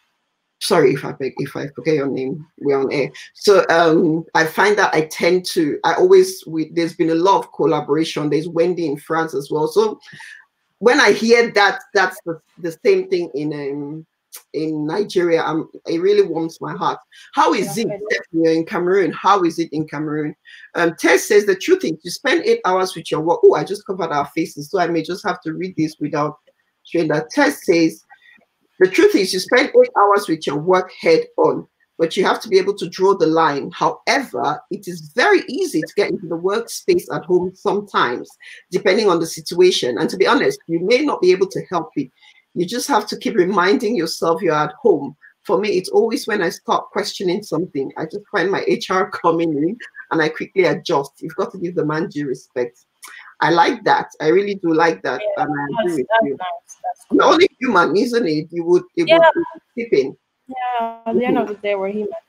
Sorry if I if I forget your name. We're on air. So um, I find that I tend to. I always we, there's been a lot of collaboration. There's Wendy in France as well. So when I hear that, that's the, the same thing in um, in Nigeria. Um, it really warms my heart. How is it in Cameroon? How is it in Cameroon? Um, Tess says the truth is you spend eight hours with your work. Oh, I just covered our faces, so I may just have to read this without showing that. Tess says the truth is you spend eight hours with your work head on, but you have to be able to draw the line. However, it is very easy to get into the workspace at home sometimes, depending on the situation. And to be honest, you may not be able to help it. You just have to keep reminding yourself you're at home. For me, it's always when I start questioning something, I just find my H R coming in and I quickly adjust. You've got to give the man due respect. I like that. I really do like that. Yeah, and I agree that's, with that's you. nice. That's cool. You're only human, isn't it? You would, it Yeah. would be tipping. Yeah, at the end of the day, we're human.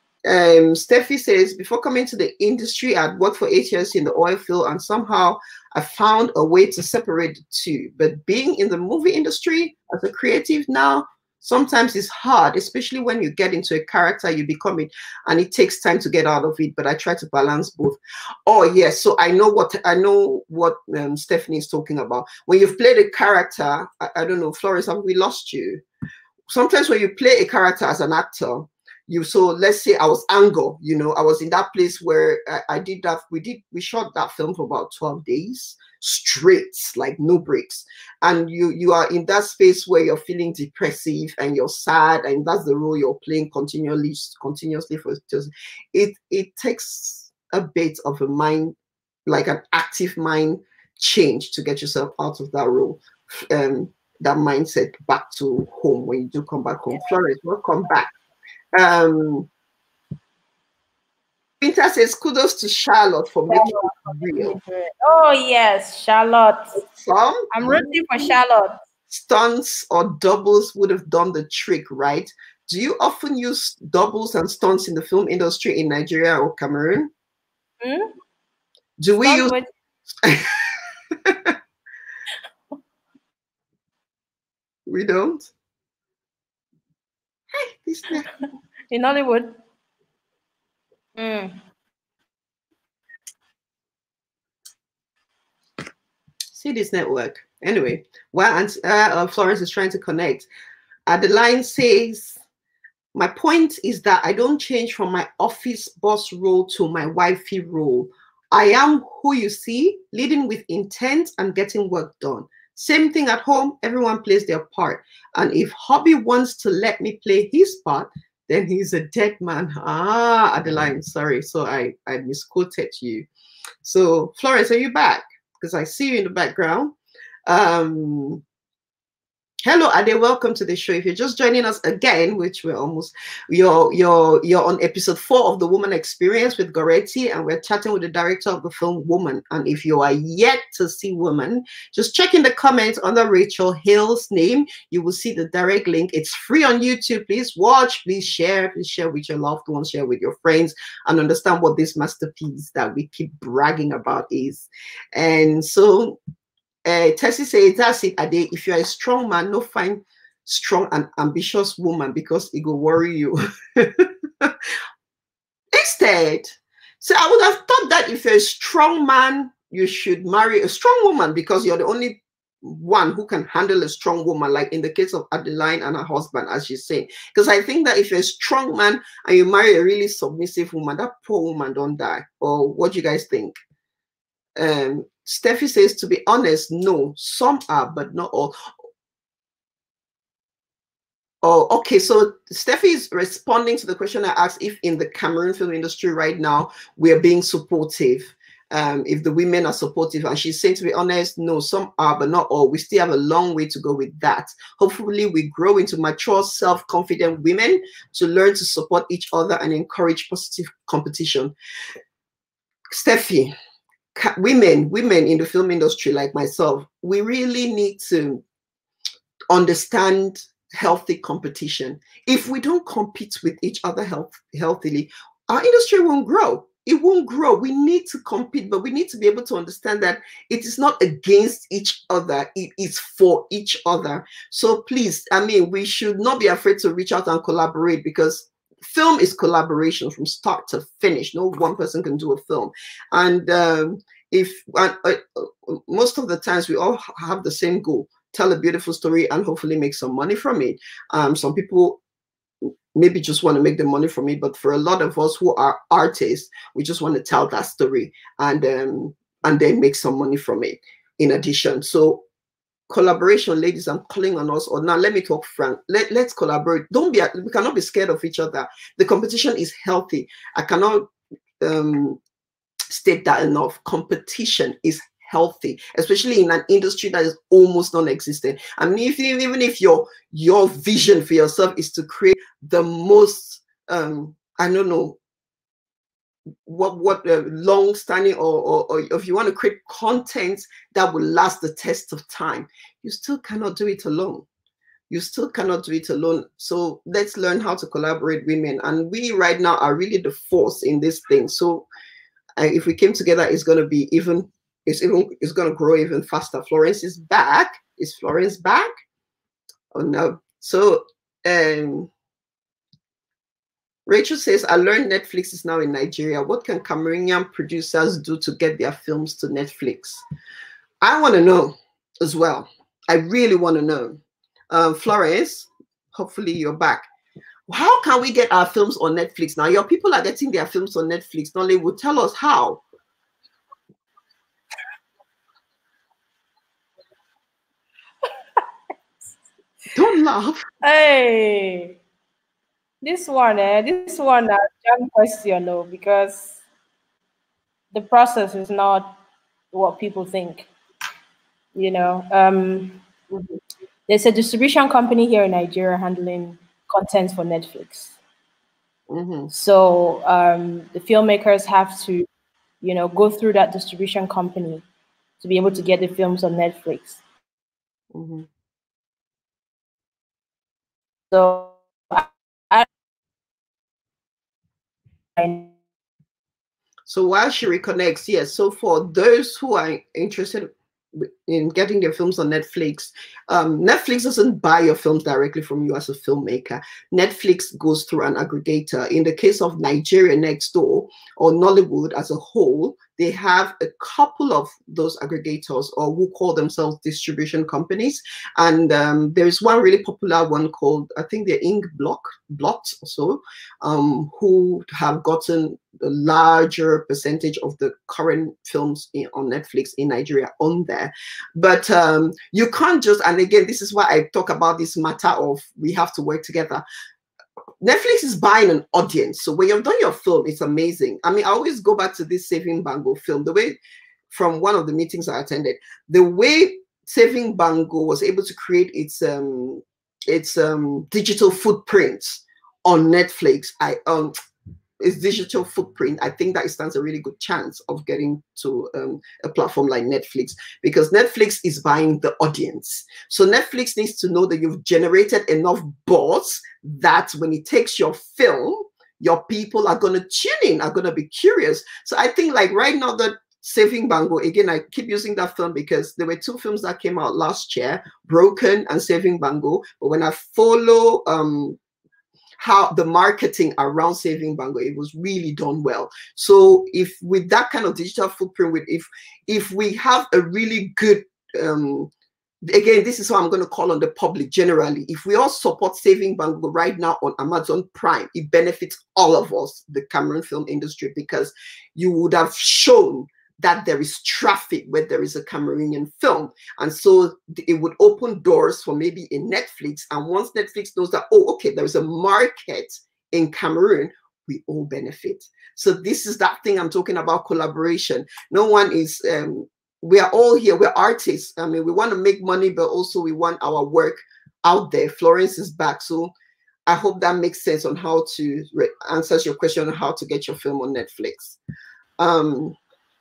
Um, Steffi says, before coming to the industry, I'd worked for eight years in the oil field, and somehow I found a way to separate the two. But being in the movie industry as a creative now, sometimes it's hard, especially when you get into a character, you become it, and it takes time to get out of it. But I try to balance both. Oh yes, so I know what I know what um, Stephanie is talking about. When you've played a character, I, I don't know, Florence, have we lost you? Sometimes when you play a character as an actor, you so let's say I was Ango, you know, I was in that place where I, I did that. We did we shot that film for about twelve days straight, like no breaks. And you you are in that space where you're feeling depressive and you're sad, and that's the role you're playing continually, continuously for just it. It takes a bit of a mind, like an active mind change to get yourself out of that role, um, that mindset back to home when you do come back home. Florence, welcome back. Um, Winter says, kudos to Charlotte for making it real. Oh, yes, Charlotte. Some I'm rooting for Charlotte. Stunts or doubles would have done the trick, right? Do you often use doubles and stunts in the film industry in Nigeria or Cameroon? Hmm? Do we use... We don't? Hey, this in Nollywood. Mm. See this network. Anyway, while Aunt, uh, Florence is trying to connect, Adeline says, my point is that I don't change from my office boss role to my wifey role. I am who you see, leading with intent and getting work done. Same thing at home, everyone plays their part. And if hubby wants to let me play his part, then he's a dead man. Ah, Adeline, sorry. So I, I misquoted you. So Florence, are you back? Because I see you in the background. Um, hello, Ade, welcome to the show. If you're just joining us again, which we're almost, you're, you're, you're on episode four of The Woman Experience with Goretti, and we're chatting with the director of the film Woman. And if you are yet to see Woman, just check in the comments under Rachel Hill's name. You will see the direct link. It's free on YouTube. Please watch, please share, please share with your loved ones, share with your friends, and understand what this masterpiece that we keep bragging about is. And so, Uh, Tessie says, that's it, Ade. If you're a strong man, no find strong and ambitious woman because it will worry you. Instead, so I would have thought that if you're a strong man, you should marry a strong woman because you're the only one who can handle a strong woman, like in the case of Adeline and her husband, as she's saying. Because I think that if you're a strong man and you marry a really submissive woman, that poor woman don't die. Or what do you guys think? Um, Steffi says, to be honest, no, some are, but not all. Oh, okay. So Steffi is responding to the question I asked, if in the Cameroon film industry right now, we are being supportive. Um, if the women are supportive, and she's saying, to be honest, no, some are, but not all. We still have a long way to go with that. Hopefully we grow into mature, self-confident women to learn to support each other and encourage positive competition. Steffi, women, women in the film industry like myself, we really need to understand healthy competition. If we don't compete with each other health, healthily, our industry won't grow. It won't grow. We need to compete, but we need to be able to understand that it is not against each other. It is for each other. So please, I mean, we should not be afraid to reach out and collaborate, because film is collaboration from start to finish. No one person can do a film. And um, if uh, uh, most of the times we all have the same goal, tell a beautiful story and hopefully make some money from it. Um, some people maybe just want to make the money from it, but for a lot of us who are artists, we just want to tell that story and um, and then make some money from it in addition. So collaboration, ladies, I'm calling on us. Or now let me talk frank. Let, let's collaborate. Don't be, we cannot be scared of each other. The competition is healthy. I cannot um, state that enough. Competition is healthy, especially in an industry that is almost non-existent. I mean, if you, even if your your vision for yourself is to create the most, um, I don't know, what what uh, long-standing, or, or or if you want to create content that will last the test of time, you still cannot do it alone. You still cannot do it alone. So let's learn how to collaborate, women. And we right now are really the force in this thing. So uh, if we came together, it's going to be even. It's even it's going to grow even faster. Florence is back. Is Florence back? Oh no. So um, Rachel says, I learned Netflix is now in Nigeria. What can Cameroonian producers do to get their films to Netflix? I want to know as well. I really want to know. Um, Florence, hopefully you're back. How can we get our films on Netflix now? Your people are getting their films on Netflix. Nollywood, tell us how. Don't laugh. Hey, this one, eh, this one, a young question, though, because the process is not what people think. You know, um, there's a distribution company here in Nigeria handling content for Netflix. Mm-hmm. So um, the filmmakers have to, you know, go through that distribution company to be able to get the films on Netflix. Mm-hmm. So I, I So while she reconnects, yes, so for those who are interested in getting their films on Netflix, um, Netflix doesn't buy your films directly from you as a filmmaker. Netflix goes through an aggregator. In the case of Nigeria Next Door or Nollywood as a whole, they have a couple of those aggregators, or who call themselves distribution companies. And um, there's one really popular one called, I think they're Ink Block, Blot or so, um, who have gotten a larger percentage of the current films in, on Netflix in Nigeria on there. But um, you can't just, and again, this is why I talk about this matter of we have to work together. Netflix is buying an audience. So when you've done your film, it's amazing. I mean, I always go back to this Saving Bango film, the way from one of the meetings I attended, the way Saving Bango was able to create its um, its um, digital footprint on Netflix. I um, its digital footprint, I think that it stands a really good chance of getting to um, a platform like Netflix, because Netflix is buying the audience. So Netflix needs to know that you've generated enough buzz that when it takes your film, your people are going to tune in, are going to be curious. So I think like right now that Saving Bango, again, I keep using that film because there were two films that came out last year, Broken and Saving Bango. But when I follow um, how the marketing around Saving Bango, it was really done well. So if with that kind of digital footprint, with if if we have a really good, um, again, this is what I'm going to call on the public generally. If we all support Saving Bango right now on Amazon Prime, it benefits all of us, the Cameroon film industry, because you would have shown that there is traffic where there is a Cameroonian film. And so it would open doors for maybe a Netflix. And once Netflix knows that, oh, okay, there's a market in Cameroon, we all benefit. So this is that thing I'm talking about, collaboration. No one is, um, we are all here, we're artists. I mean, we want to make money, but also we want our work out there. Florence is back. So I hope that makes sense on how to answers your question on how to get your film on Netflix. Um,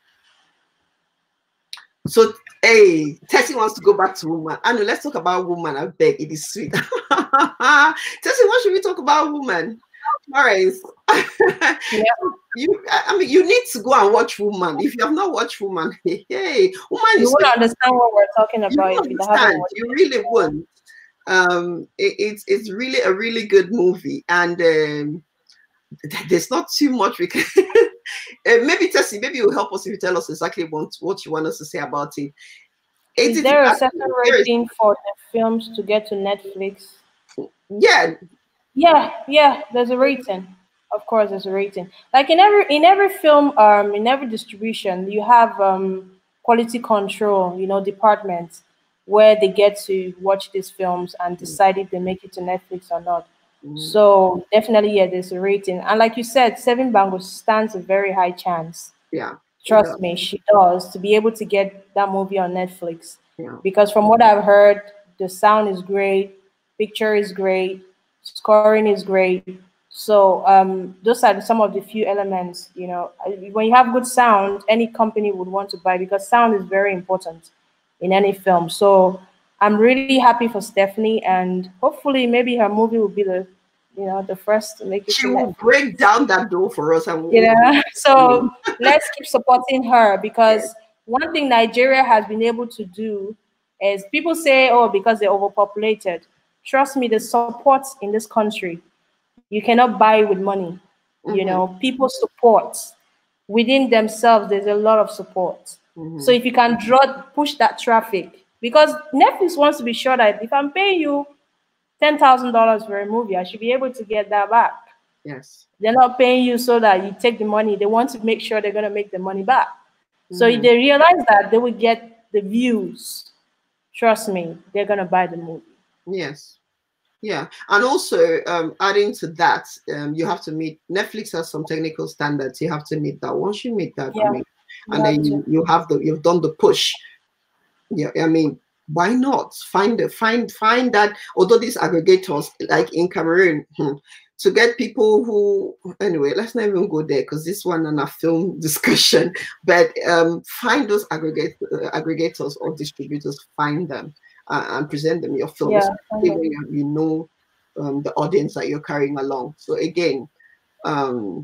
so, hey, Tessie wants to go back to woman. I know, let's talk about woman. I beg, it is sweet. Tessie, what should we talk about woman? Florence, yeah. you, I mean, you need to go and watch Woman. If you have not watched Woman, hey, hey Woman, you is won't understand what we're talking about. You, if you, understand. you really won't. Um, it, it's it's really a really good movie, and um, there's not too much we can. uh, maybe Tessie, maybe you'll help us if you tell us exactly what what you want us to say about it. Is, is there a certain rating for the films to get to Netflix? Yeah. Yeah, yeah, there's a rating. Of course, there's a rating. Like in every in every film, um, in every distribution, you have um quality control, you know, departments where they get to watch these films and decide if they make it to Netflix or not. Mm-hmm. So definitely, yeah, there's a rating. And like you said, Seven Bangles stands a very high chance. Yeah. Trust yeah. me, she does, to be able to get that movie on Netflix. Yeah. Because from what I've heard, the sound is great, picture is great, scoring is great. So um, those are some of the few elements, you know, when you have good sound, any company would want to buy, because sound is very important in any film. So I'm really happy for Stephanie, and hopefully maybe her movie will be the, you know, the first to make it. She will break down that door for us. And we'll yeah. So let's keep supporting her, because yes. one thing Nigeria has been able to do is, people say, oh, because they're overpopulated. Trust me, the support in this country, you cannot buy with money. Mm-hmm. You know, people support within themselves. There's a lot of support. Mm-hmm. So if you can draw, push that traffic, because Netflix wants to be sure that if I'm paying you ten thousand dollars for a movie, I should be able to get that back. Yes. They're not paying you so that you take the money. They want to make sure they're going to make the money back. Mm-hmm. So if they realize that, they will get the views. Trust me, they're going to buy the movie. Yes. Yeah. And also um, adding to that, um, you have to meet, Netflix has some technical standards. You have to meet that. Once you meet that, yeah. I mean, and then you, you have the, you've done the push. Yeah. I mean, why not find the, find, find that, although these aggregators, like in Cameroon, hmm, to get people who, anyway, let's not even go there, because this one on a film discussion, but um, find those aggregate, uh, aggregators or distributors, find them. Uh, and present them your film, yeah, okay. when you, you know um, the audience that you're carrying along. So again, um,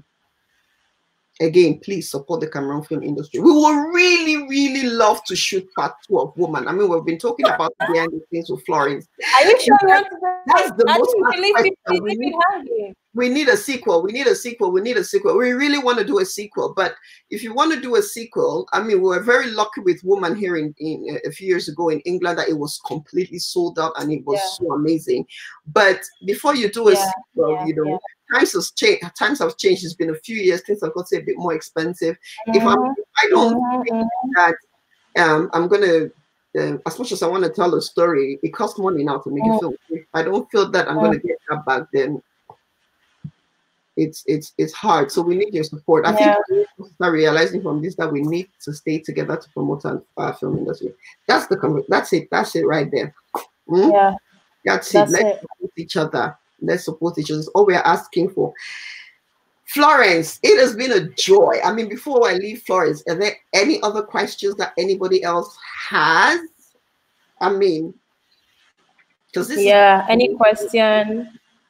again, please support the Cameroon film industry. We would really, really love to shoot part two of Woman. I mean, we've been talking about behind the scenes with Florence. Are you sure you want to? That's the I most think we, we, need, we need a sequel. We need a sequel. We need a sequel. We really want to do a sequel. But if you want to do a sequel, I mean, we were very lucky with Woman here in, in a few years ago in England that it was completely sold out and it was yeah. so amazing. But before you do a yeah, sequel, yeah, you know, yeah. times have changed. Times have changed. It's been a few years. Things have got to be a bit more expensive. Mm-hmm. If, I, if I don't mm-hmm. think that um, I'm gonna. Um, as much as I want to tell a story, it costs money now to make mm. a film. If I don't feel that I'm mm. going to get that back, then it's it's it's hard. So we need your support. I yeah. think we start realizing from this that we need to stay together to promote our uh, film industry. That's the that's it. That's it right there. Mm? Yeah, that's, that's it. Let's it. support each other. Let's support each other. That's all we are asking for. Florence, it has been a joy. I mean, before I leave Florence, are there any other questions that anybody else has? I mean, because this yeah, is any question?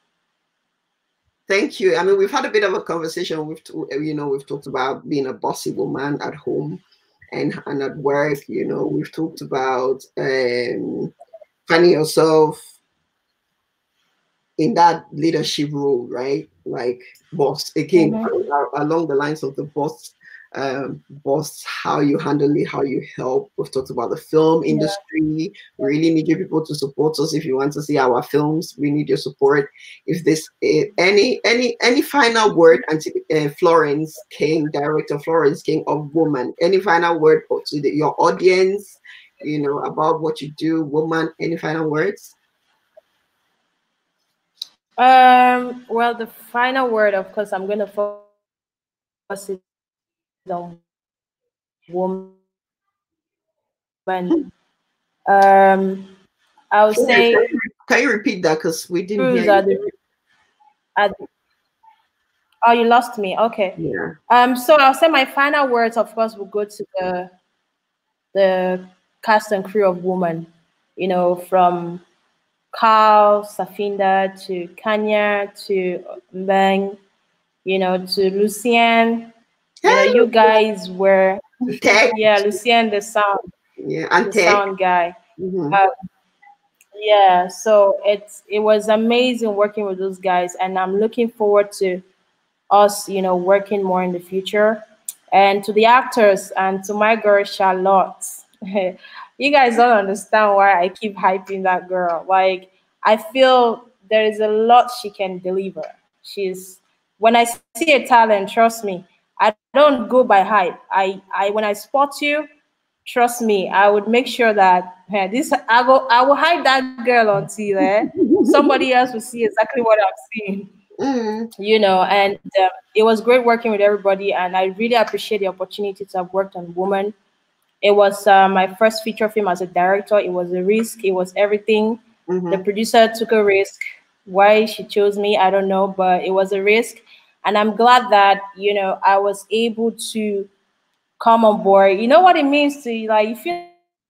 Thank you. I mean, we've had a bit of a conversation. We've, you know, we've talked about being a bossy woman at home and, and at work. You know, we've talked about um, finding yourself in that leadership role, right? Like boss, again, mm-hmm. along the lines of the boss um, boss, how you handle it, how you help. We've talked about the film industry. We really need you people to support us. If you want to see our films, we need your support. If this uh, any any any final word, Auntie uh, Florence Nkeng, director Florence Nkeng of Woman, any final word to the, your audience, you know, about what you do, Woman? Any final words? Um, well, the final word, of course, I'm going to focus it on woman. Um, I would say, can you, can you repeat that, because we didn't hear are you? the, are the, oh, you lost me. Okay. Yeah. Um. So I'll say my final words, of course, will go to the the cast and crew of Woman. You know, from Carl, Safinda to Kanya to Mbeng, you know, to Lucien. You know, you guys were, Tech. yeah, Lucien, the sound, Yeah, and the tech. sound guy. Mm-hmm. Um, yeah, so it's it was amazing working with those guys, and I'm looking forward to us, you know, working more in the future. And to the actors and to my girl Charlotte, you guys don't understand why I keep hyping that girl. Like, I feel there is a lot she can deliver. She's When I see a talent, trust me, I don't go by hype. I, I when I spot you, trust me, I would make sure that eh, this I go I will hide that girl until eh, somebody else will see exactly what I'm seeing. Mm. You know, and uh, it was great working with everybody, and I really appreciate the opportunity to have worked on Woman. It was uh, my first feature film as a director. It was a risk. It was everything. Mm-hmm. The producer took a risk. Why she chose me, I don't know, but it was a risk. And I'm glad that, you know, I was able to come on board. You know what it means to, like, you feel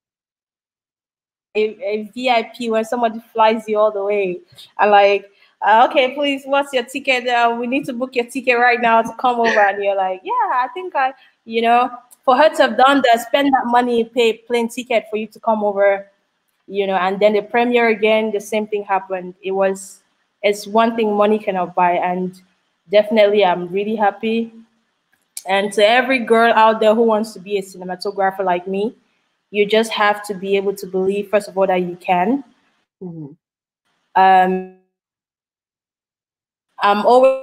a, a V I P when somebody flies you all the way. And like, uh, okay, please, what's your ticket? Uh, we need to book your ticket right now to come over. And you're like, yeah, I think I, you know, for her to have done that, spend that money, pay plane ticket for you to come over, you know, and then the premiere again, the same thing happened. It was, it's one thing money cannot buy. And definitely, I'm really happy. And to every girl out there who wants to be a cinematographer like me, you just have to be able to believe, first of all, that you can. Mm-hmm. Um, I'm always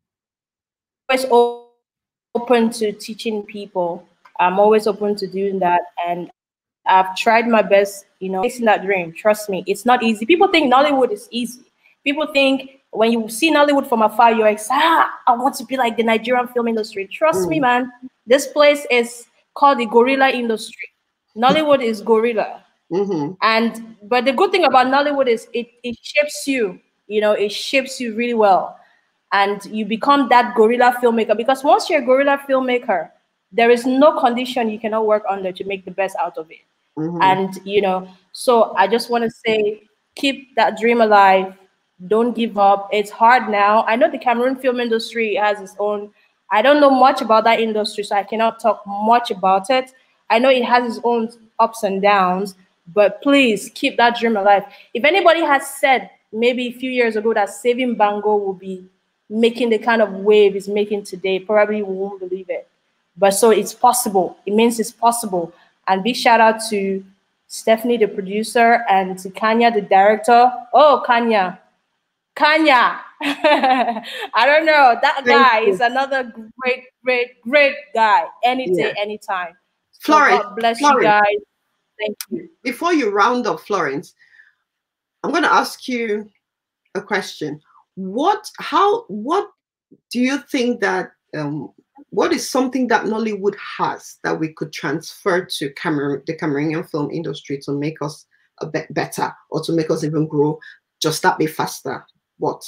open to teaching people. I'm always open to doing that. And I've tried my best, you know, chasing that dream. Trust me, it's not easy. People think Nollywood is easy. People think when you see Nollywood from afar, you're excited, ah, I want to be like the Nigerian film industry. Trust mm. me, man, this place is called the gorilla industry. Nollywood is gorilla. Mm-hmm. And but the good thing about Nollywood is it, it shapes you, you know, it shapes you really well. And you become that gorilla filmmaker, because once you're a gorilla filmmaker, there is no condition you cannot work under to make the best out of it. Mm-hmm. And, you know, so I just want to say, keep that dream alive. Don't give up. It's hard now. I know the Cameroon film industry has its own, I don't know much about that industry, so I cannot talk much about it. I know it has its own ups and downs, but please keep that dream alive. If anybody has said maybe a few years ago that Saving Bango will be making the kind of wave it's making today, probably we won't believe it. But so it's possible. It means it's possible. And big shout out to Stephanie, the producer, and to Kanya, the director. Oh, Kanya. Kanya. I don't know. That Thank guy you. is another great, great, great guy. Any day, yeah. anytime. So Florence, God bless Florence, you guys. Thank you. Before you round up, Florence, I'm going to ask you a question. What, how, what do you think that, um, what is something that Nollywood has that we could transfer to Cameroon, the Cameroonian film industry to make us a bit better, or to make us even grow just that bit faster? What?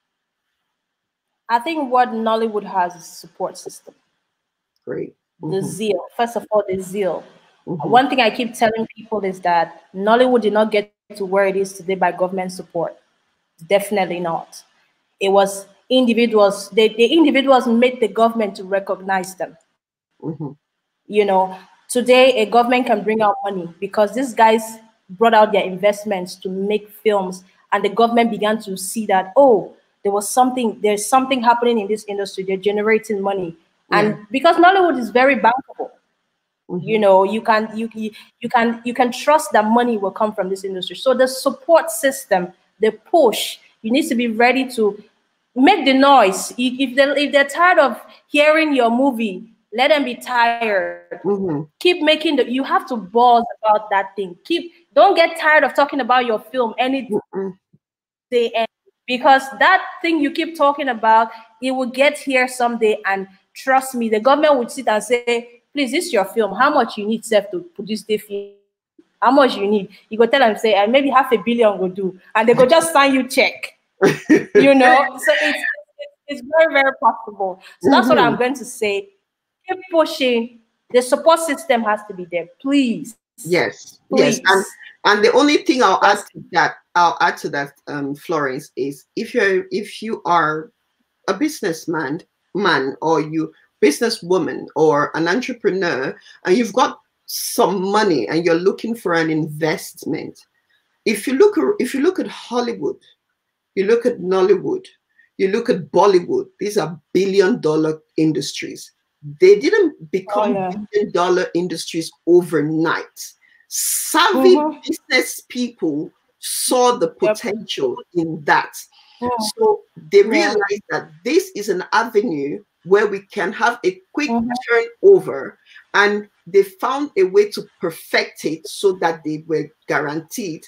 I think what Nollywood has is a support system. Great. The Mm-hmm. zeal. First of all, the zeal. Mm-hmm. One thing I keep telling people is that Nollywood did not get to where it is today by government support. Definitely not. It was individuals. They, the individuals made the government to recognize them. Mm-hmm. You know, today a government can bring out money because these guys brought out their investments to make films, and the government began to see that, oh, there was something, there's something happening in this industry. They're generating money. And Yeah. because Nollywood is very bankable, Mm-hmm. you know, you can you you can you can trust that money will come from this industry. So the support system, the push, you need to be ready to make the noise. If they if they're tired of hearing your movie, let them be tired. Mm-hmm. Keep making the. You have to buzz about that thing. Keep. Don't get tired of talking about your film any Mm-hmm. day end, because that thing you keep talking about, it will get here someday. And trust me, the government would sit and say, "Please, this is your film. How much you need, self, to produce the film? How much you need?" You go tell them, say, "And maybe half a billion will do," and they go just sign you check. You know, so it's it's very very possible. So that's what I'm Mm-hmm. going to say. Keep pushing. The support system has to be there, please. Yes, Please. yes, and and the only thing I'll Yes. add to that, I'll add to that, um, Florence, is if you're if you are a businessman, man, or you businesswoman or an entrepreneur, and you've got some money and you're looking for an investment, if you look at if you look at Hollywood, you look at Nollywood, you look at Bollywood, these are billion dollar industries. They didn't become Oh, yeah. billion dollar industries overnight. Savvy Mhm. business people saw the Yep. potential in that. Mm. So they Yeah. realized that this is an avenue where we can have a quick Mhm. turnover, and they found a way to perfect it so that they were guaranteed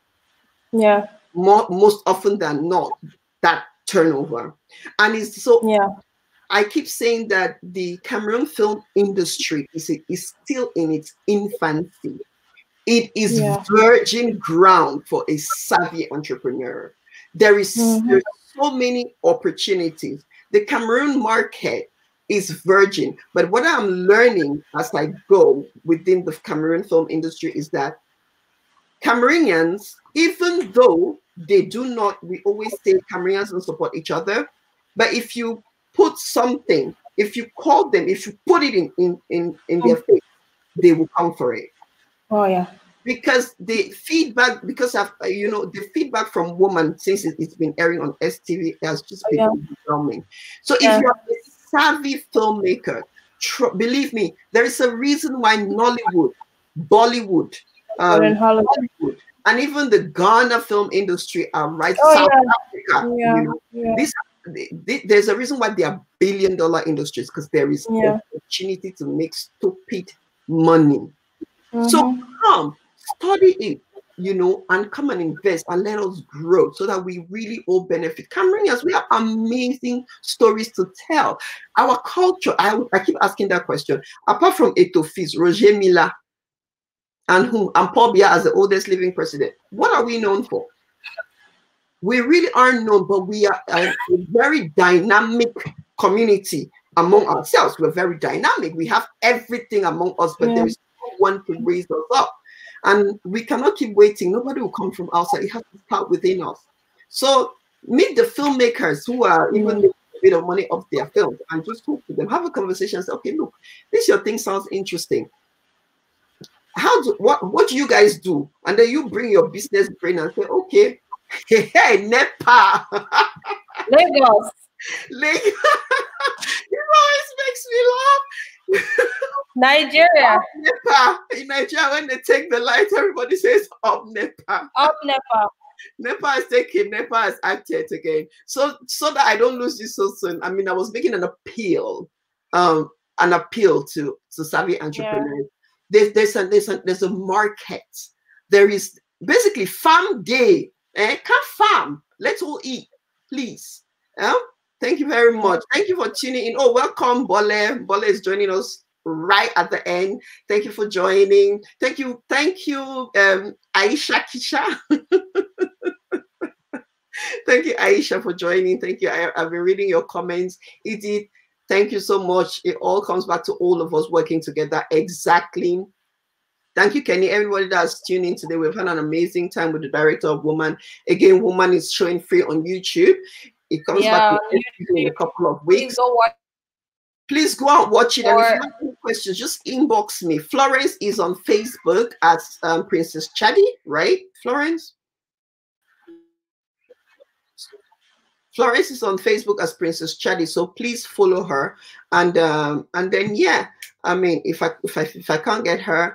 Yeah. more, most often than not, that turnover. And it's so Yeah. I keep saying that the Cameroon film industry is, is still in its infancy. It is Yeah. virgin ground for a savvy entrepreneur. There is Mhm. there's so many opportunities. The Cameroon market is virgin, but what I'm learning as I go within the Cameroon film industry is that Cameroonians, even though they do not, we always say Cameroonians don't support each other, but if you put something, if you call them, if you put it in in in, in their face, they will come for it. Oh yeah. Because the feedback, because of uh, you know, the feedback from women since it, it's been airing on S T V has just Oh, been yeah. overwhelming. So if Yeah. you're a savvy filmmaker, tr- believe me, there is a reason why Nollywood, Bollywood, But in um, Hollywood. Hollywood, and even the Ghana film industry are right. Oh South yeah. Africa, Yeah. you know, Yeah. this th- th- there's a reason why they are billion dollar industries, because there is Yeah. opportunity to make stupid money. So Mhm. come study it, you know, and come and invest and let us grow so that we really all benefit. Cameroonians, we have amazing stories to tell. Our culture, I, I keep asking that question. Apart from Etofis, Roger Mila, and who and Paul Biya as the oldest living president, what are we known for? We really aren't known, but we are a, a very dynamic community among ourselves. We're very dynamic. We have everything among us, but Yeah. there is no one to raise us up. And we cannot keep waiting. Nobody will come from outside. It has to start within us. So meet the filmmakers who are even Yeah. making a bit of money off their films and just talk to them. Have a conversation and say, okay, look, this your thing sounds interesting. How do what what do you guys do? And then you bring your business brain and say, okay, hey, NEPA. Lagos. Like, it always makes me laugh. Nigeria. Up NEPA. In Nigeria, when they take the light, everybody says up NEPA. Up Nepal. NEPA is taking, NEPA is acted again. So so that I don't lose this so soon. I mean, I was making an appeal, um, an appeal to, to savvy entrepreneurs. There's there's a there's a there's a market. There is basically farm day. Eh? Can't farm. Let's all eat, please. Yeah? Thank you very much. Thank you for tuning in. Oh, welcome, Bole. Bole is joining us right at the end. Thank you for joining. Thank you, thank you, um, Aisha Kisha. Thank you, Aisha, for joining. Thank you. I, I've been reading your comments. Edith, thank you so much. It all comes back to all of us working together. Exactly. Thank you, Kenny. Everybody that's tuning in today, we've had an amazing time with the director of Woman. Again, Woman is showing free on YouTube. It comes Yeah, back in a couple of please weeks. go watch. Please go out and watch it. And if Or- you have any questions, just inbox me. Florence is on Facebook as um, Princess Chadi, right? Florence? Florence is on Facebook as Princess Chadi, so please follow her. And um, and then yeah, I mean, if I if I if I can't get her,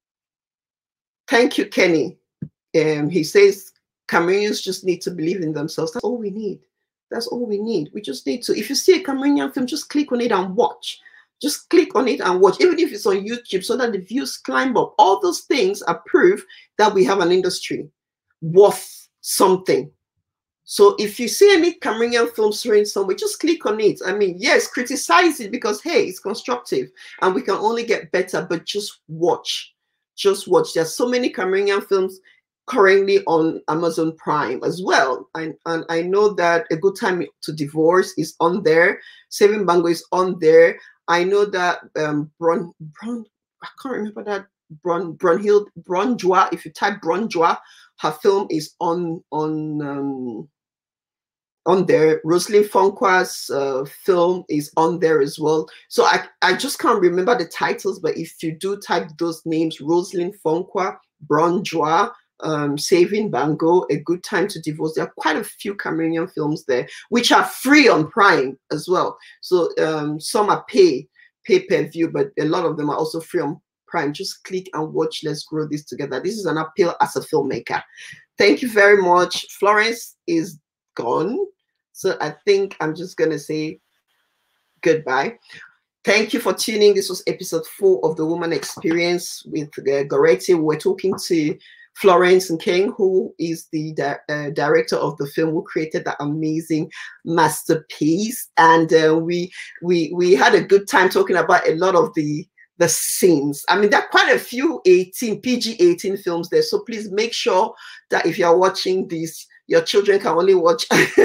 thank you, Kenny. Um, he says Cameroonians just need to believe in themselves. That's all we need. That's all we need. We just need to. If you see a Cameroonian film, just click on it and watch. Just click on it and watch, even if it's on YouTube, so that the views climb up. All those things are proof that we have an industry worth something. So if you see any Cameroonian films showing somewhere, just click on it. I mean, yes, criticize it because, hey, it's constructive and we can only get better, but just watch. Just watch. There's so many Cameroonian films currently on Amazon Prime as well. And, and I know that A Good Time to Divorce is on there. Saving Bango is on there. I know that um, Bron, Bron, I can't remember that, Bron, Bronhild, Bronjoa, if you type Bronjoa, her film is on, on, um, on there. Rosalind Fonkwa's uh, film is on there as well. So I, I just can't remember the titles, but if you do type those names, Rosalind Fonkwa, Bronjoa, um, Saving Bango, A Good Time to Divorce, there are quite a few Cameroonian films there, which are free on Prime as well. So um, some are pay, pay per view, but a lot of them are also free on Prime. Just click and watch. Let's grow this together. This is an appeal as a filmmaker. Thank you very much. Florence is gone. So I think I'm just going to say goodbye. Thank you for tuning. This was episode four of The Woman Experience with uh, Goretti. We're talking to Florence Nkeng, who is the di uh, director of the film, who created that amazing masterpiece. And uh, we, we, we had a good time talking about a lot of the the scenes. I mean, there are quite a few eighteen, P G eighteen films there. So please make sure that if you're watching this, your children can only watch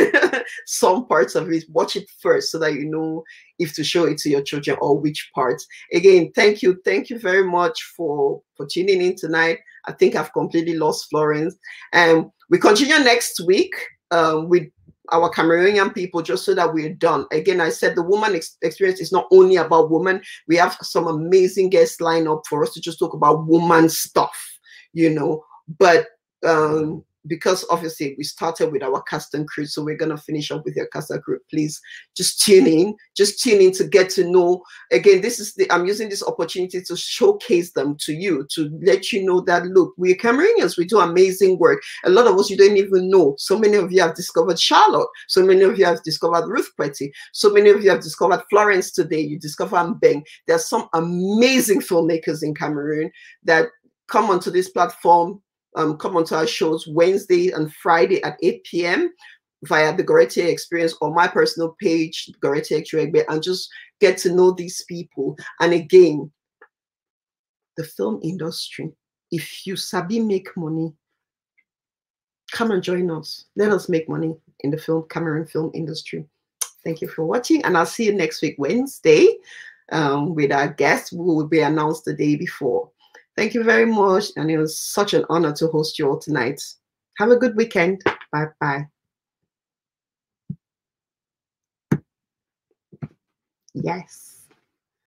some parts of it. Watch it first so that you know if to show it to your children or which parts. Again, thank you. Thank you very much for, for tuning in tonight. I think I've completely lost Florence. And we continue next week um, with our Cameroonian people, just so that we're done. Again, I said the woman ex experience is not only about women. We have some amazing guests lined up for us to just talk about woman stuff, you know. But um, because obviously we started with our cast and crew, so we're gonna finish up with your cast and crew. Please just tune in, just tune in to get to know. Again, this is the I'm using this opportunity to showcase them to you, to let you know that look, we're Cameroonians, we do amazing work. A lot of us you don't even know. So many of you have discovered Charlotte, so many of you have discovered Ruth Petty, so many of you have discovered Florence today. You discover Mbeng. There's some amazing filmmakers in Cameroon that come onto this platform. Um, come onto our shows Wednesday and Friday at eight P M via the Goretti Experience or my personal page, Goretti Experience, and just get to know these people. And again, the film industry, if you sabi make money, come and join us. Let us make money in the film Cameroon film industry. Thank you for watching, and I'll see you next week, Wednesday, um, with our guest who will be announced the day before. Thank you very much, and it was such an honor to host you all tonight. Have a good weekend. Bye-bye. Yes.